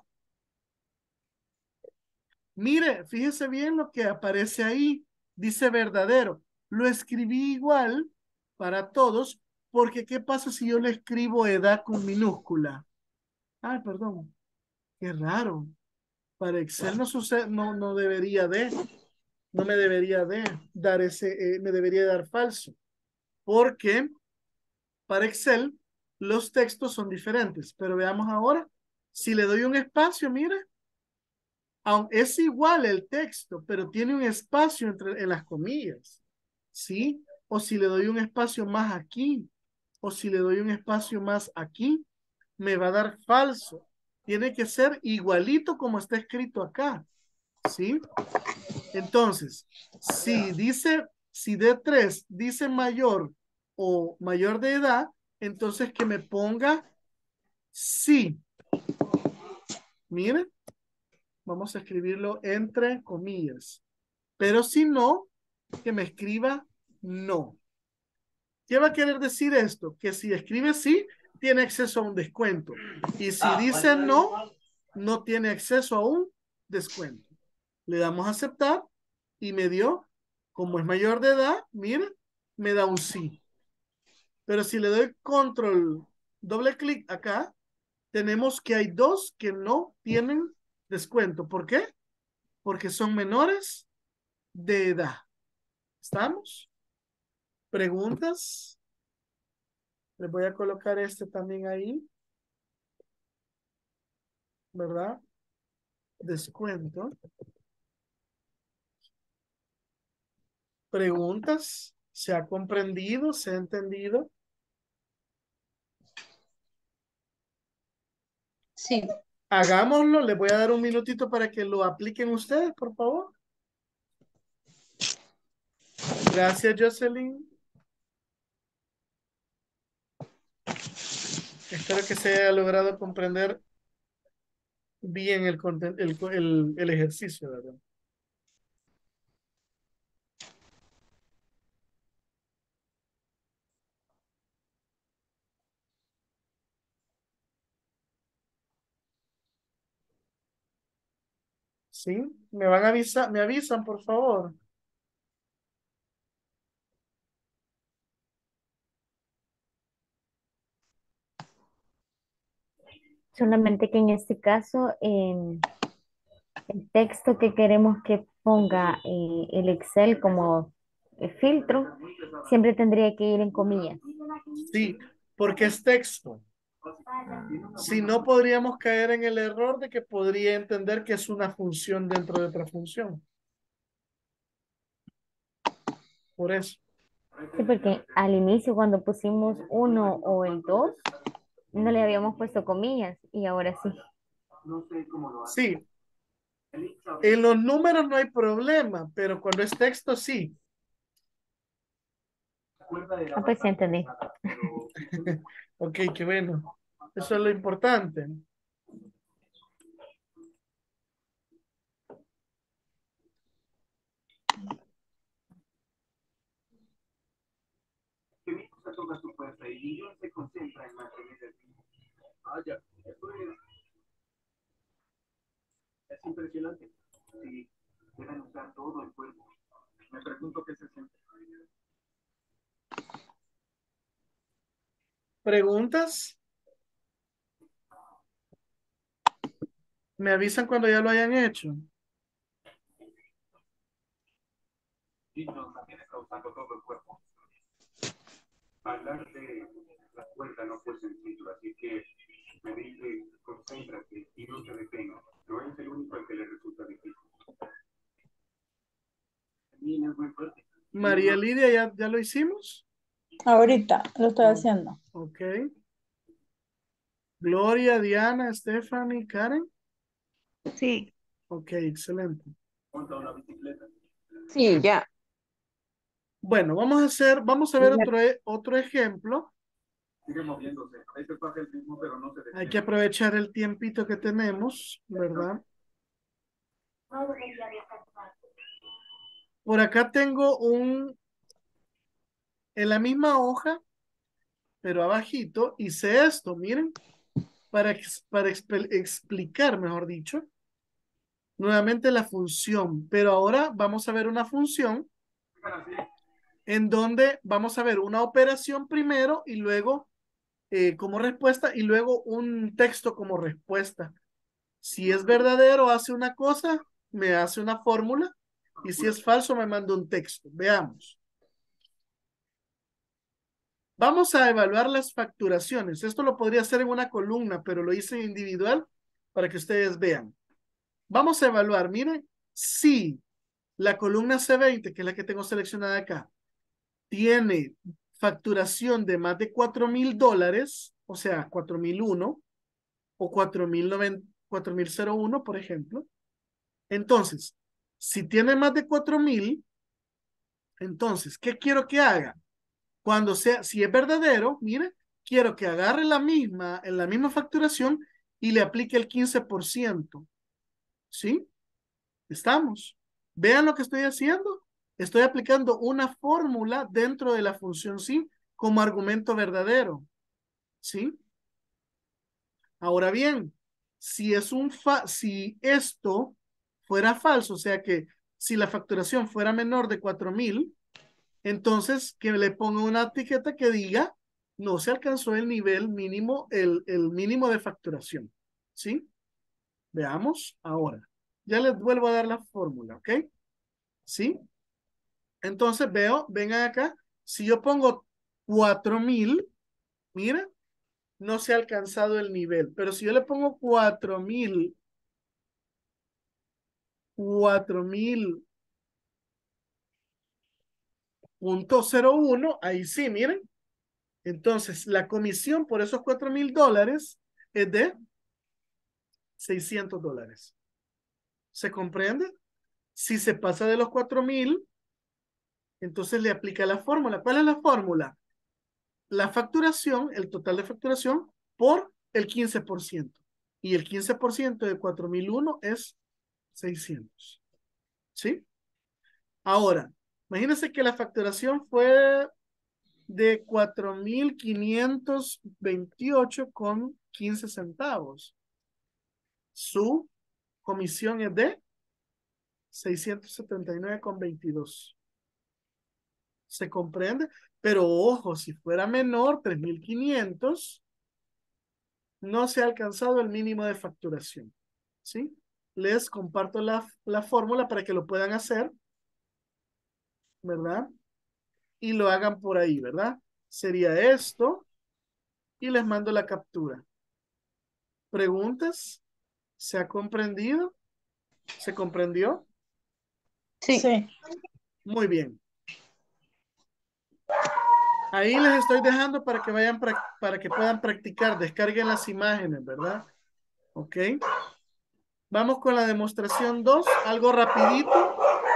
Mire, fíjese bien lo que aparece ahí. Dice verdadero. Lo escribí igual para todos, porque ¿qué pasa si yo le escribo edad con minúscula? Ay, perdón. Qué raro. Para Excel no sucede, no debería no me debería de dar me debería dar falso. Porque para Excel los textos son diferentes. Pero veamos ahora. Si le doy un espacio, mire, es igual el texto, pero tiene un espacio en las comillas, ¿sí? O si le doy un espacio más aquí, o si le doy un espacio más aquí, me va a dar falso. Tiene que ser igualito como está escrito acá, ¿sí? Entonces, si D3 dice mayor o mayor de edad, entonces que me ponga sí. Miren, vamos a escribirlo entre comillas. Pero si no, que me escriba no. ¿Qué va a querer decir esto? Que si escribe sí, tiene acceso a un descuento. Y si dice no, no tiene acceso a un descuento. Le damos a aceptar y me dio, como es mayor de edad, mire, me da un sí. Pero si le doy control, doble clic acá, tenemos que hay dos que no tienen descuento. ¿Por qué? Porque son menores de edad. ¿Estamos? ¿Preguntas? Les voy a colocar este también ahí, ¿verdad? Descuento. ¿Preguntas? ¿Se ha comprendido? ¿Se ha entendido? Sí. Hagámoslo. Les voy a dar un minutito para que lo apliquen ustedes, por favor. Gracias, Jocelyn. Espero que se haya logrado comprender bien el ejercicio, ¿verdad? ¿Sí? Me van a avisar, me avisan, por favor. Solamente que en este caso, el texto que queremos que ponga el Excel como filtro, siempre tendría que ir en comillas. Sí, porque es texto. Si no, podríamos caer en el error de que podría entender que es una función dentro de otra función. Por eso. Sí, porque al inicio cuando pusimos uno o el dos, no le habíamos puesto comillas y ahora sí. Sí, en los números no hay problema, pero cuando es texto, sí. Ah, pues sí entendí. Ok, qué bueno. Eso es lo importante. ¿Preguntas? Me avisan cuando ya lo hayan hecho. María Lidia, ¿ya lo hicimos? Ahorita lo estoy Oh, haciendo. ok. Gloria, Diana, Stephanie, Karen. Sí, Ok, excelente. Sí, ya. Bueno, vamos a ver otro ejemplo. Hay que aprovechar el tiempito que tenemos, ¿verdad? Por acá tengo en la misma hoja, pero abajito, hice esto, miren, para explicar, mejor dicho, nuevamente la función. Pero ahora vamos a ver una función en donde vamos a ver una operación primero y luego como respuesta y luego un texto como respuesta. Si es verdadero, hace una cosa, me hace una fórmula, y si es falso, me manda un texto. Veamos. Vamos a evaluar las facturaciones. Esto lo podría hacer en una columna, pero lo hice en individual para que ustedes vean. Vamos a evaluar, miren, si la columna C20, que es la que tengo seleccionada acá, tiene facturación de más de $4,000, o sea, 4,001 o 4,001, por ejemplo. Entonces, si tiene más de 4,000, entonces, ¿qué quiero que haga? Cuando sea, si es verdadero, mire, quiero que agarre en la misma facturación y le aplique el 15%. ¿Sí? Estamos. Vean lo que estoy haciendo. Estoy aplicando una fórmula dentro de la función sí como argumento verdadero. ¿Sí? Ahora bien, si esto fuera falso, o sea que si la facturación fuera menor de 4,000, entonces que le ponga una etiqueta que diga no se alcanzó el nivel mínimo, el mínimo de facturación. ¿Sí? Veamos ahora. Ya les vuelvo a dar la fórmula, ¿ok? ¿Sí? Entonces vengan acá, si yo pongo 4,000, mira, no se ha alcanzado el nivel, pero si yo le pongo 4,000.01, ahí sí, miren. Entonces, la comisión por esos $4,000 es de $600. ¿Se comprende? Si se pasa de los 4,000, entonces le aplica la fórmula. ¿Cuál es la fórmula? La facturación, el total de facturación por el 15%. Y el 15% de 4,001 es 600. ¿Sí? Ahora, imagínense que la facturación fue de 4,528,15 centavos. Su comisión es de 679,22. ¿Se comprende? Pero ojo, si fuera menor, 3,500, no se ha alcanzado el mínimo de facturación. ¿Sí? Les comparto la fórmula para que lo puedan hacer, ¿verdad? Y lo hagan por ahí, ¿verdad? Sería esto y les mando la captura. ¿Preguntas? ¿Se ha comprendido? ¿Se comprendió? Sí. Sí. Muy bien. Ahí les estoy dejando para que para que puedan practicar. Descarguen las imágenes, ¿verdad? Ok. Vamos con la demostración 2. Algo rapidito.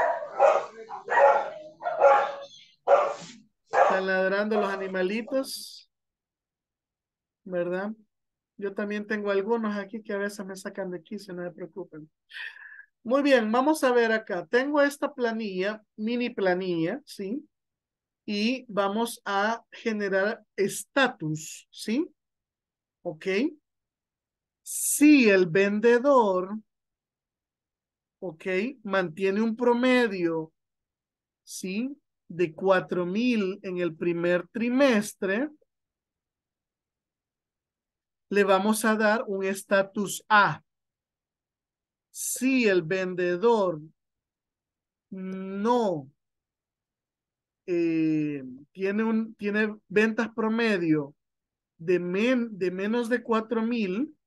Están ladrando los animalitos, ¿verdad? Yo también tengo algunos aquí que a veces me sacan de quicio, no se preocupen. Muy bien, vamos a ver acá. Tengo esta planilla, mini planilla, ¿sí? y vamos a generar estatus, ¿sí? Ok. Si el vendedor, ok, mantiene un promedio, ¿sí? De 4,000 en el primer trimestre, le vamos a dar un estatus A. Si el vendedor no tiene ventas promedio de menos de 4,000,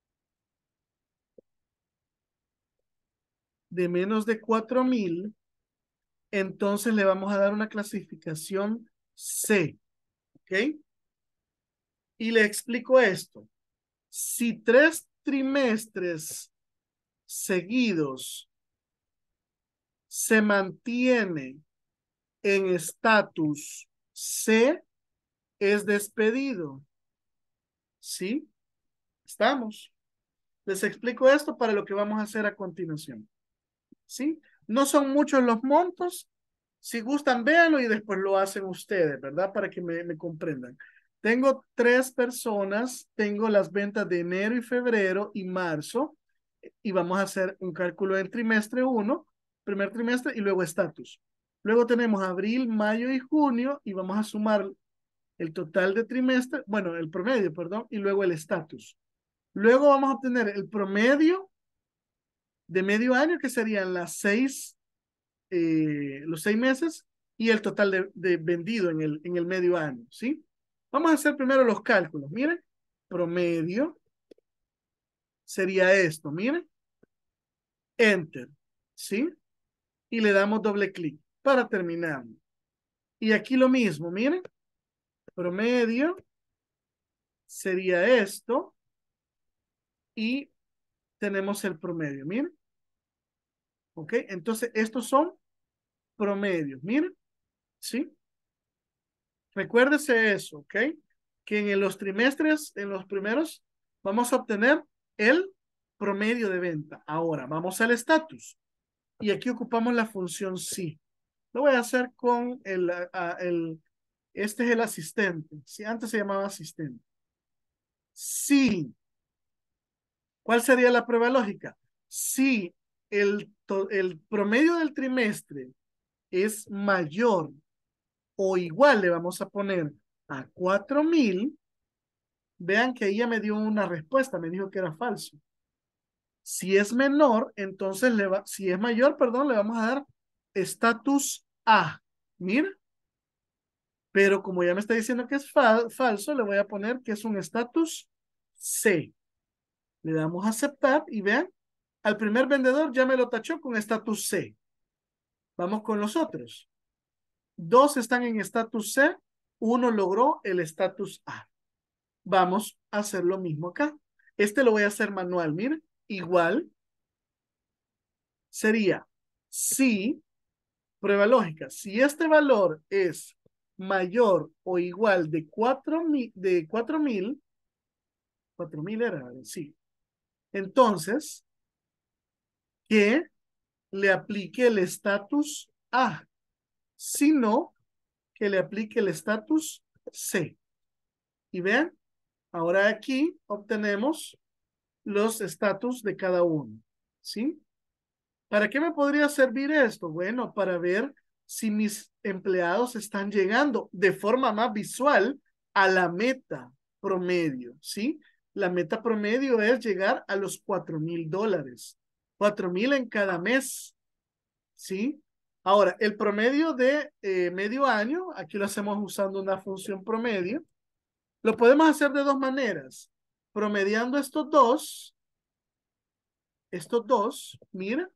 entonces le vamos a dar una clasificación C, ¿ok? Y le explico esto. Si 3 trimestres seguidos se mantiene en estatus C, es despedido. ¿Sí? ¿Estamos? Les explico esto para lo que vamos a hacer a continuación. ¿Sí? No son muchos los montos. Si gustan, véanlo y después lo hacen ustedes, ¿verdad? Para que me comprendan. Tengo 3 personas, tengo las ventas de enero y febrero y marzo, y vamos a hacer un cálculo en trimestre 1, primer trimestre, y luego estatus. Luego tenemos abril, mayo y junio, y vamos a sumar el total de trimestre, bueno, el promedio, perdón, y luego el estatus. Luego vamos a obtener el promedio de medio año, que serían los 6 meses, y el total de vendido en el medio año, ¿sí? Vamos a hacer primero los cálculos. Miren, promedio sería esto, miren. Enter, ¿sí? Y le damos doble clic para terminar. Y aquí lo mismo, miren. Promedio sería esto. Y tenemos el promedio, miren. ¿Ok? Entonces, estos son promedios, miren. ¿Sí? Recuérdese eso, ¿ok? Que en los trimestres, en los primeros, vamos a obtener el promedio de venta. Ahora, vamos al estatus. Y aquí ocupamos la función si. Lo voy a hacer con este es el asistente. Si antes se llamaba asistente. Si, ¿cuál sería la prueba lógica? Si el promedio del trimestre es mayor o igual, le vamos a poner a 4,000. Vean que ella me dio una respuesta, me dijo que era falso. Si es menor, entonces si es mayor, perdón, le vamos a dar estatus A. Mira. Pero como ya me está diciendo que es falso, le voy a poner que es un estatus C. Le damos a aceptar y vean, al primer vendedor ya me lo tachó con estatus C. Vamos con los otros. 2 están en estatus C, 1 logró el estatus A. Vamos a hacer lo mismo acá. Este lo voy a hacer manual, miren. Igual sería si, prueba lógica, si este valor es mayor o igual de 4,000, 4,000 era, sí. Entonces, que le aplique el estatus A, sino que le aplique el estatus C. Y vean, ahora aquí obtenemos los estatus de cada uno, ¿sí? ¿Para qué me podría servir esto? Bueno, para ver si mis empleados están llegando de forma más visual a la meta promedio, ¿sí? La meta promedio es llegar a los $4,000. 4,000 en cada mes, ¿sí? Ahora, el promedio de medio año, aquí lo hacemos usando una función promedio, lo podemos hacer de 2 maneras. Promediando estos dos, mira,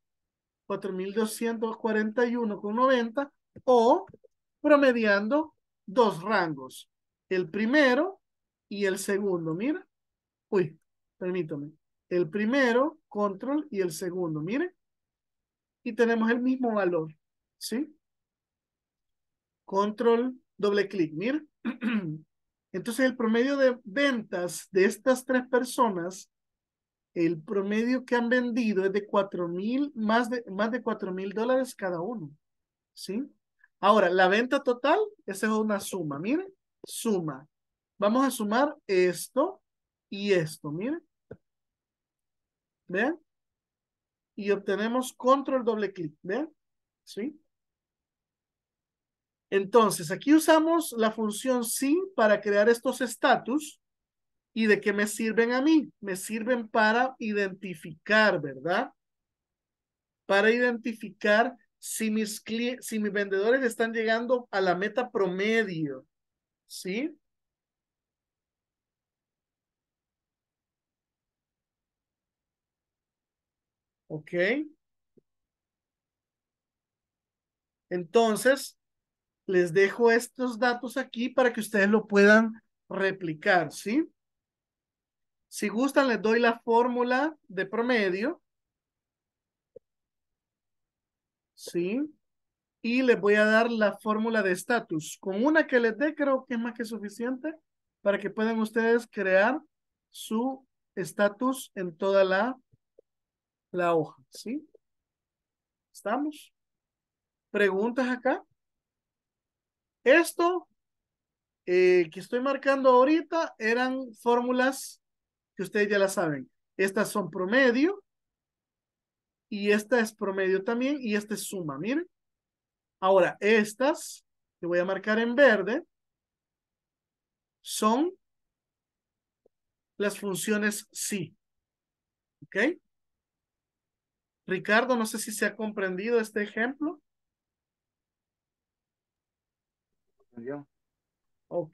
4,241,90, o promediando 2 rangos, el primero y el segundo, mira. Uy, permítame. El primero, control, y el segundo, mire. Y tenemos el mismo valor, ¿sí? Control, doble clic, mira. Entonces el promedio de ventas de estas 3 personas, el promedio que han vendido es de 4,000, más de $4,000 cada uno, ¿sí? Ahora, la venta total, esa es una suma, miren, suma. Vamos a sumar esto y esto, miren. ¿Vean? Y obtenemos control doble clic, ¿vean? ¿Sí? Entonces, aquí usamos la función sí para crear estos estatus. ¿Y de qué me sirven a mí? Me sirven para identificar, ¿verdad? Para identificar si si mis vendedores están llegando a la meta promedio, ¿sí? Ok. Entonces, les dejo estos datos aquí para que ustedes lo puedan replicar, ¿sí? Si gustan, les doy la fórmula de promedio, ¿sí? Y les voy a dar la fórmula de estatus. Con una que les dé, creo que es más que suficiente para que puedan ustedes crear su estatus en toda la hoja, ¿sí? ¿Estamos? ¿Preguntas acá? Esto que estoy marcando ahorita eran fórmulas que ustedes ya la saben. Estas son promedio y esta es promedio también y esta es suma, miren. Ahora, estas que voy a marcar en verde son las funciones sí. ¿Ok? Ricardo, no sé si se ha comprendido este ejemplo. Ok,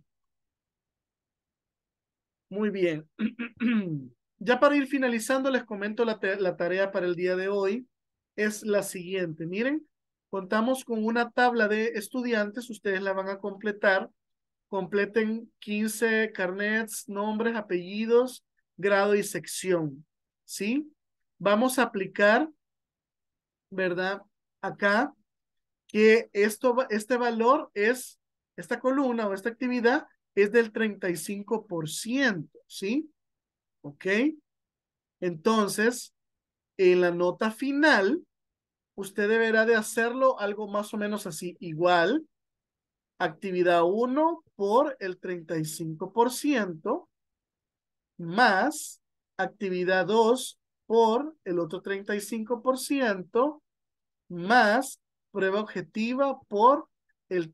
muy bien. Ya para ir finalizando, les comento la tarea para el día de hoy. Es la siguiente. Miren, contamos con una tabla de estudiantes. Ustedes la van a completar. Completen 15 carnets, nombres, apellidos, grado y sección. ¿Sí? Vamos a aplicar, ¿verdad? Acá que este valor es, esta columna o esta actividad es del 35%, ¿sí? ¿Ok? Entonces, en la nota final, usted deberá de hacerlo algo más o menos así, igual, actividad 1 por el 35%, más actividad 2 por el otro 35%, más prueba objetiva por el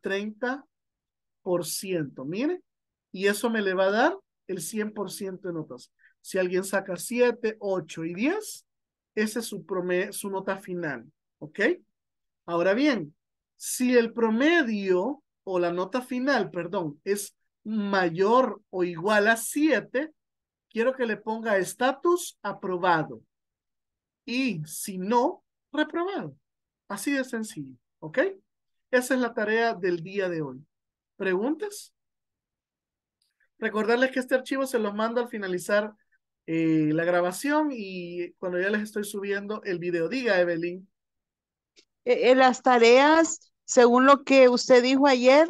30%. Mire, y eso me le va a dar el 100% de notas. Si alguien saca 7, 8 y 10, esa es su nota final. ¿Ok? Ahora bien, si el promedio o la nota final, perdón, es mayor o igual a 7, quiero que le ponga estatus aprobado. Y si no, reprobado. Así de sencillo. ¿Ok? Esa es la tarea del día de hoy. ¿Preguntas? Recordarles que este archivo se los mando al finalizar la grabación y cuando ya les estoy subiendo el video. Diga, Evelyn. Las tareas, según lo que usted dijo ayer,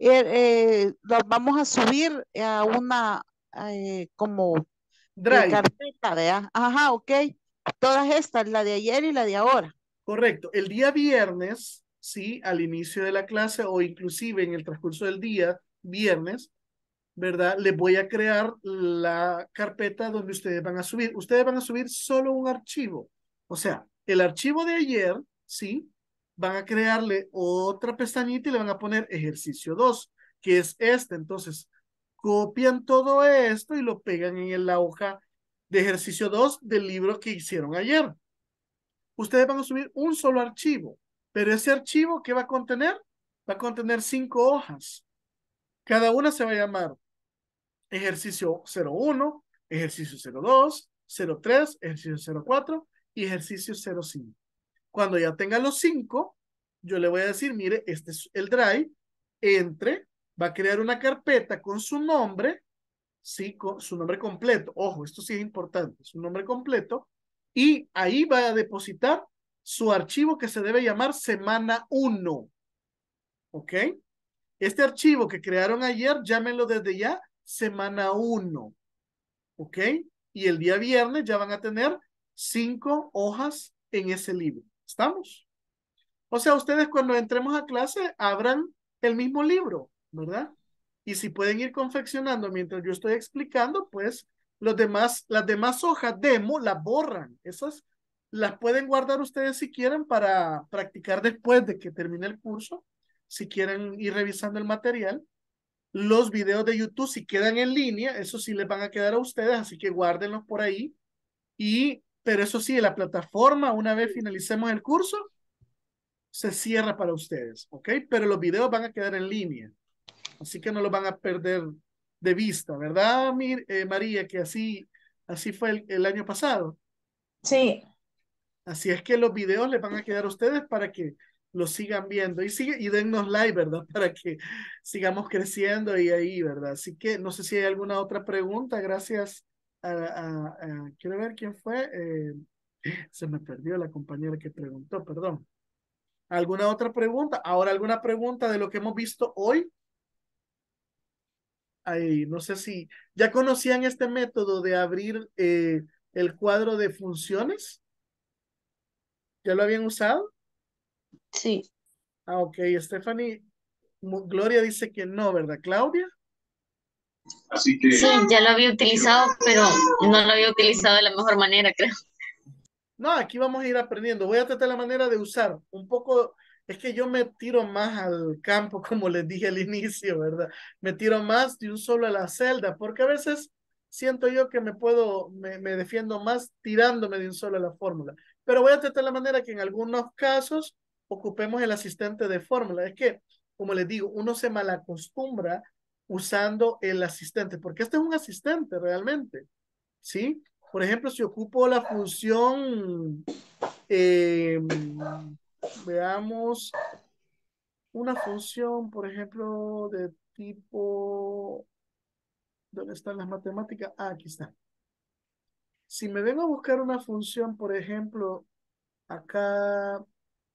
las vamos a subir a una como Drive. carpeta, ¿verdad? Ajá, ok. Todas estas, la de ayer y la de ahora. Correcto. El día viernes, sí, al inicio de la clase o inclusive en el transcurso del día, viernes, ¿verdad? Les voy a crear la carpeta donde ustedes van a subir. Ustedes van a subir solo un archivo. O sea, el archivo de ayer, ¿sí? Van a crearle otra pestañita y le van a poner ejercicio 2, que es este. Entonces, copian todo esto y lo pegan en la hoja de ejercicio 2 del libro que hicieron ayer. Ustedes van a subir un solo archivo, pero ese archivo, ¿qué va a contener? Va a contener 5 hojas. Cada una se va a llamar ejercicio 01, ejercicio 02, 03, ejercicio 04 y ejercicio 05. Cuando ya tenga los 5, yo le voy a decir, mire, este es el drive, entre, va a crear una carpeta con su nombre, sí, con su nombre completo. Ojo, esto sí es importante, su nombre completo, y ahí va a depositar su archivo que se debe llamar semana 1. ¿Ok? Este archivo que crearon ayer, llámenlo desde ya semana 1. ¿Ok? Y el día viernes ya van a tener 5 hojas en ese libro. ¿Estamos? O sea, ustedes cuando entremos a clase abran el mismo libro, ¿verdad? Y si pueden ir confeccionando mientras yo estoy explicando, pues las demás hojas demo las borran. Esas las pueden guardar ustedes si quieren para practicar después de que termine el curso, si quieren ir revisando el material. Los videos de YouTube, si quedan en línea, eso sí les van a quedar a ustedes, así que guárdenlos por ahí. Pero eso sí, la plataforma, una vez finalicemos el curso, se cierra para ustedes, ¿ok? Pero los videos van a quedar en línea, así que no los van a perder de vista, ¿verdad, María? Que así fue el año pasado. Sí, Así es que los videos les van a quedar a ustedes para que los sigan viendo y dennos like, ¿verdad? Para que sigamos creciendo y ahí, ¿verdad? Así que no sé si hay alguna otra pregunta. Gracias quiero ver quién fue. Se me perdió la compañera que preguntó, perdón. ¿Alguna otra pregunta? Ahora, ¿alguna pregunta de lo que hemos visto hoy? Ay, no sé si ya conocían este método de abrir el cuadro de funciones. ¿Ya lo habían usado? Sí. Ah, ok, Stephanie. Gloria dice que no, ¿verdad, Claudia? Sí, ya lo había utilizado, pero no lo había utilizado de la mejor manera, creo. No, aquí vamos a ir aprendiendo. Voy a tratar la manera de usar un poco. Es que yo me tiro más al campo, como les dije al inicio, ¿verdad? Me tiro más de un solo a la celda, porque a veces siento yo que me defiendo más tirándome de un solo a la fórmula. Pero voy a tratar la manera que en algunos casos ocupemos el asistente de fórmula. Es que, como les digo, uno se malacostumbra usando el asistente, porque este es un asistente realmente, ¿sí? Por ejemplo, si ocupo la función, veamos, una función, por ejemplo, de tipo, ¿dónde están las matemáticas? Ah, aquí está. Si me vengo a buscar una función, por ejemplo, acá,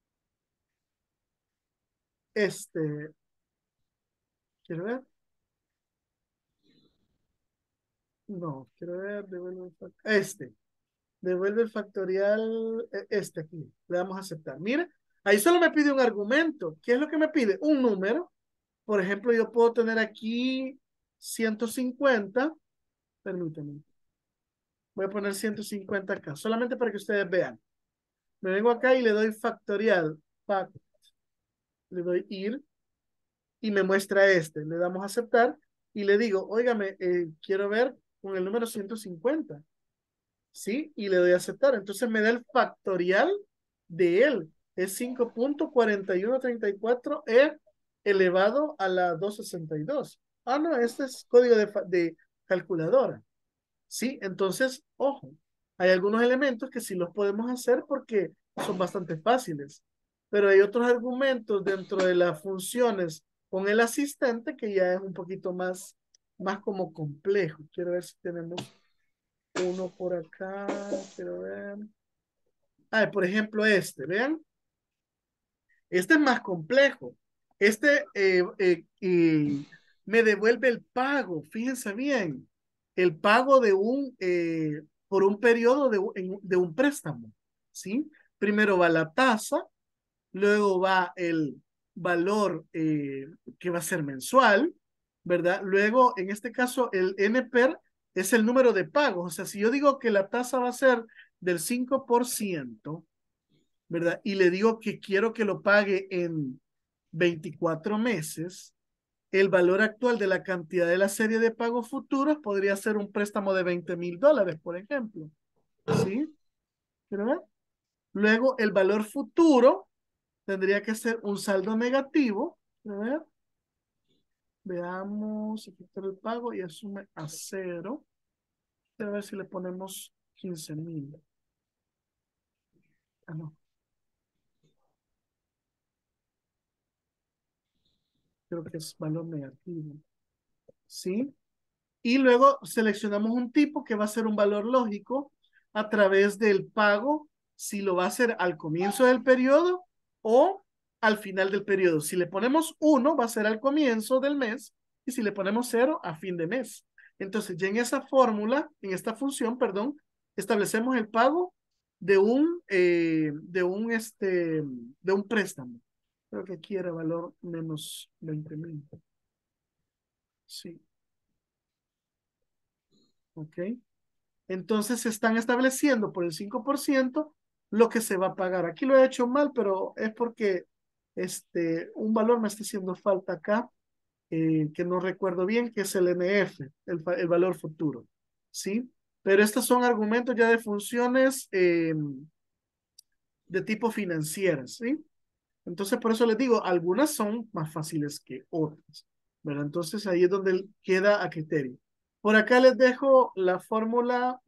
quiero ver, no, quiero ver, devuelve el factorial, aquí, le damos a aceptar. Mira, ahí solo me pide un argumento. ¿Qué es lo que me pide? Un número. Por ejemplo, yo puedo tener aquí 150. Permítanme. Voy a poner 150 acá, solamente para que ustedes vean. Me vengo acá y le doy factorial. Le doy ir y me muestra Le damos a aceptar y le digo, óigame, quiero ver con el número 150. ¿Sí? Y le doy a aceptar. Entonces me da el factorial de él. Es 5.4134 elevado a la 262. Ah, no, este es código de calculadora. ¿Sí? Entonces, ojo, hay algunos elementos que sí los podemos hacer porque son bastante fáciles, pero hay otros argumentos dentro de las funciones con el asistente que ya es un poquito más como complejo. Quiero ver si tenemos uno por acá, quiero ver. Ah, por ejemplo, vean. Este es más complejo. Este me devuelve el pago, fíjense bien, el pago por un periodo de un préstamo, ¿sí? Primero va la tasa, luego va el valor que va a ser mensual, ¿verdad? Luego, en este caso, el NPER es el número de pagos. O sea, si yo digo que la tasa va a ser del 5%, ¿verdad? Y le digo que quiero que lo pague en 24 meses, el valor actual de la cantidad de la serie de pagos futuros podría ser un préstamo de $20,000, por ejemplo. ¿Sí? ¿Quiero ver? Luego, el valor futuro tendría que ser un saldo negativo. A ver, veamos, efectuar el pago y asume a 0. A ver si le ponemos 15,000. Ah, no. Creo que es valor negativo. ¿Sí? Y luego seleccionamos un tipo que va a ser un valor lógico a través del pago, si lo va a hacer al comienzo del periodo o al final del periodo. Si le ponemos 1, va a ser al comienzo del mes, y si le ponemos 0, a fin de mes. Entonces, ya en esta función, establecemos el pago de un préstamo. Creo que aquí era valor menos 20,000. Sí. Ok. Entonces se están estableciendo por el 5% lo que se va a pagar. Aquí lo he hecho mal, pero es porque un valor me está haciendo falta acá, que no recuerdo bien, que es el NF, el valor futuro. ¿Sí? Pero estos son argumentos ya de funciones de tipo financieras, ¿sí? Entonces, por eso les digo, algunas son más fáciles que otras, ¿verdad? Entonces, ahí es donde queda a criterio. Por acá les dejo la fórmula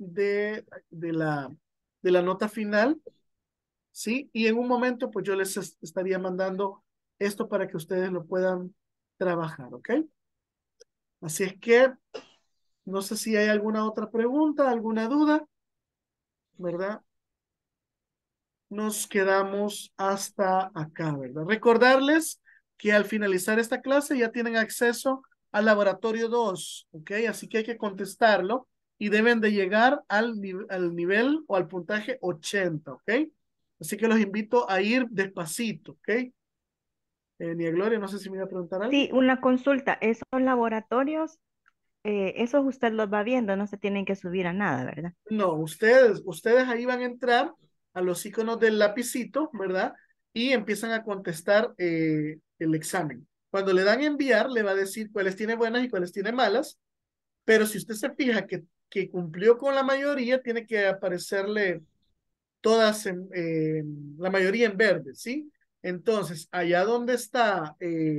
de la nota final, ¿sí? Y en un momento, pues yo les estaría mandando esto para que ustedes lo puedan trabajar, ¿ok? Así es que, no sé si hay alguna otra pregunta, alguna duda, ¿verdad? Nos quedamos hasta acá, ¿verdad? Recordarles que al finalizar esta clase ya tienen acceso al laboratorio 2, ¿ok? Así que hay que contestarlo y deben de llegar al nivel o al puntaje 80, ¿ok? Así que los invito a ir despacito, ¿ok? Nia Gloria, no sé si me iba a preguntar algo. Sí, una consulta. Esos laboratorios, esos usted los va viendo, no se tienen que subir a nada, ¿verdad? No, ustedes ahí van a entrar a los iconos del lapicito, ¿verdad? Y empiezan a contestar el examen. Cuando le dan enviar, le va a decir cuáles tiene buenas y cuáles tiene malas, pero si usted se fija que cumplió con la mayoría, tiene que aparecerle todas, la mayoría en verde, ¿sí? Entonces, allá donde está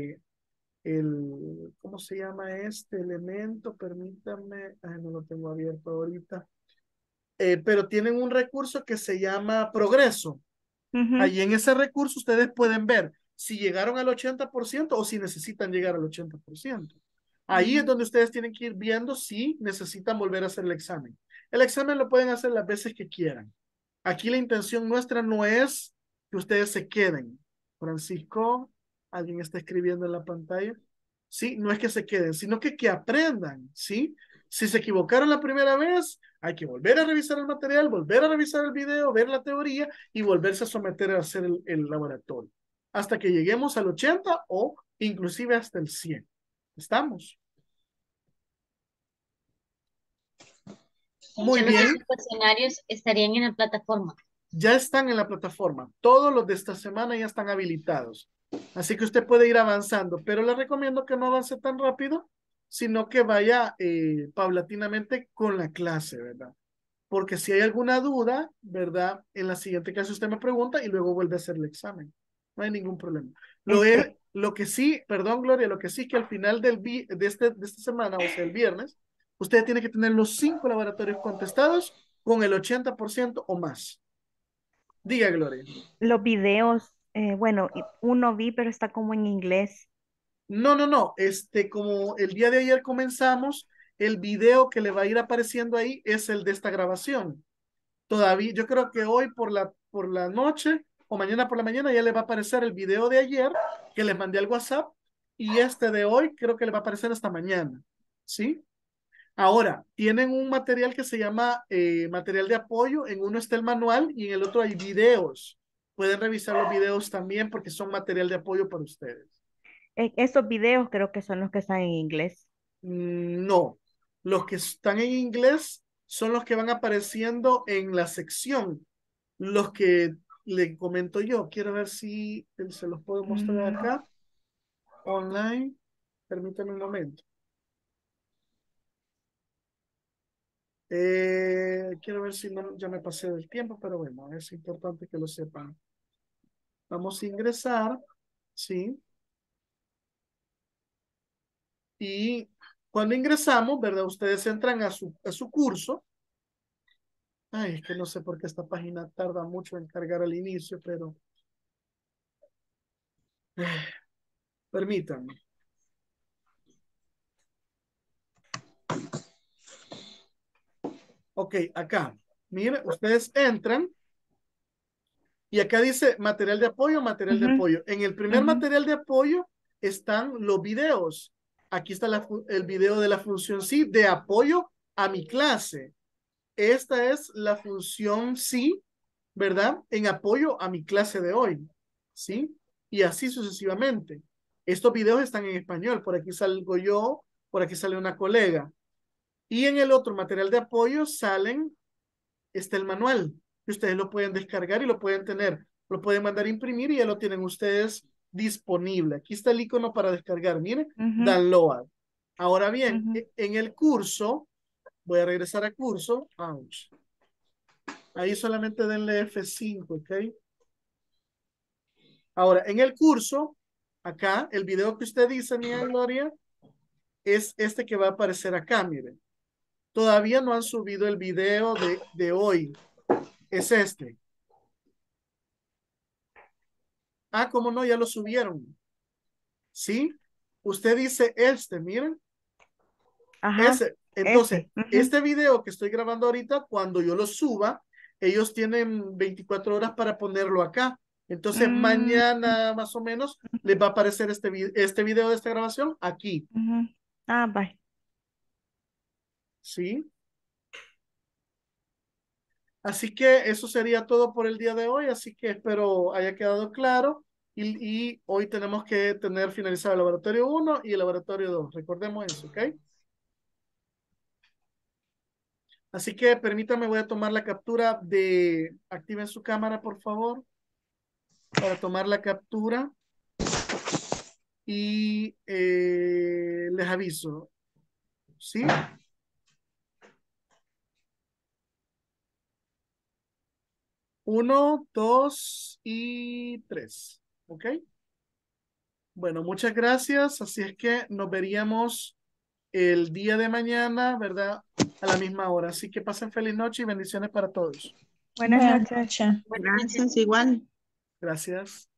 ¿cómo se llama este elemento? Permítame, no lo tengo abierto ahorita, pero tienen un recurso que se llama progreso. Ujú. Ahí en ese recurso ustedes pueden ver si llegaron al 80% o si necesitan llegar al 80%. Ahí es donde ustedes tienen que ir viendo si necesitan volver a hacer el examen. El examen lo pueden hacer las veces que quieran. Aquí la intención nuestra no es que ustedes se queden. Francisco, alguien está escribiendo en la pantalla. Sí, no es que se queden, sino que aprendan, ¿sí? Si se equivocaron la primera vez, hay que volver a revisar el material, volver a revisar el video, ver la teoría y volverse a someter a hacer el laboratorio. Hasta que lleguemos al 80 o inclusive hasta el 100. ¿Estamos? Muy Solo que bien. esos cuestionarios estarían en la plataforma. Ya están en la plataforma. Todos los de esta semana ya están habilitados. Así que usted puede ir avanzando, pero le recomiendo que no avance tan rápido, sino que vaya paulatinamente con la clase, ¿verdad? Porque si hay alguna duda, ¿verdad? En la siguiente clase usted me pregunta y luego vuelve a hacer el examen. No hay ningún problema. Este, Lo que sí, perdón, Gloria, lo que sí que al final de esta semana, o sea, el viernes, usted tiene que tener los 5 laboratorios contestados con el 80% o más. Diga, Gloria. los videos, bueno, uno vi, pero está como en inglés. No, no, no. Como el día de ayer comenzamos, el video que le va a ir apareciendo ahí es el de esta grabación. Todavía, yo creo que hoy por la noche o mañana por la mañana ya le va a aparecer el video de ayer que les mandé al WhatsApp y este de hoy creo que le va a aparecer esta mañana. ¿Sí? Ahora, tienen un material que se llama material de apoyo. En uno está el manual y en el otro hay videos. Pueden revisar los videos también porque son material de apoyo para ustedes. Esos videos creo que son los que están en inglés. No, los que están en inglés son los que van apareciendo en la sección. Los que le comento yo, quiero ver si se los puedo mostrar Mm, acá, online. Permítame un momento. Quiero ver si no, ya me pasé del tiempo, pero bueno, es importante que lo sepan. Vamos a ingresar, ¿sí? Y cuando ingresamos, ¿verdad? Ustedes entran a su curso. Ay, es que no sé por qué esta página tarda mucho en cargar al inicio, pero permítanme. Ok, acá. Mire, ustedes entran y acá dice material de apoyo, material de ujú, apoyo. En el primer ujú. material de apoyo están los videos. Aquí está el video de la función sí de apoyo a mi clase. Esta es la función sí ¿verdad? En apoyo a mi clase de hoy, ¿sí? Y así sucesivamente. Estos videos están en español, por aquí salgo yo, por aquí sale una colega. Y en el otro material de apoyo está el manual, que ustedes lo pueden descargar y lo pueden tener, lo pueden mandar a imprimir y ya lo tienen ustedes disponible. Aquí está el icono para descargar, miren, download. Ahora bien, en el curso, voy a regresar a curso, ouch. Ahí solamente denle F5, ¿ok? Ahora, en el curso, acá, el video que usted dice, mía Gloria, es este que va a aparecer acá, miren. Todavía no han subido el video de hoy. Es este. Ah, ¿cómo no? Ya lo subieron. ¿Sí? Usted dice este, miren. Ajá, Ese. Entonces, ese. este video que estoy grabando ahorita, cuando yo lo suba, ellos tienen 24 horas para ponerlo acá. Entonces, mañana más o menos les va a aparecer este video de esta grabación aquí. Ah, bye. ¿Sí? Así que eso sería todo por el día de hoy. Así que espero haya quedado claro. Y hoy tenemos que tener finalizado el laboratorio 1 y el laboratorio 2. Recordemos eso, ¿ok? Así que permítame, voy a tomar la captura de... Activen su cámara, por favor, para tomar la captura. Y les aviso. ¿Sí? Uno, dos y tres. ¿Ok? Bueno, muchas gracias. Así es que nos veríamos el día de mañana, ¿verdad? A la misma hora. Así que pasen feliz noche y bendiciones para todos. Buenas noches. Gracias, igual. Gracias.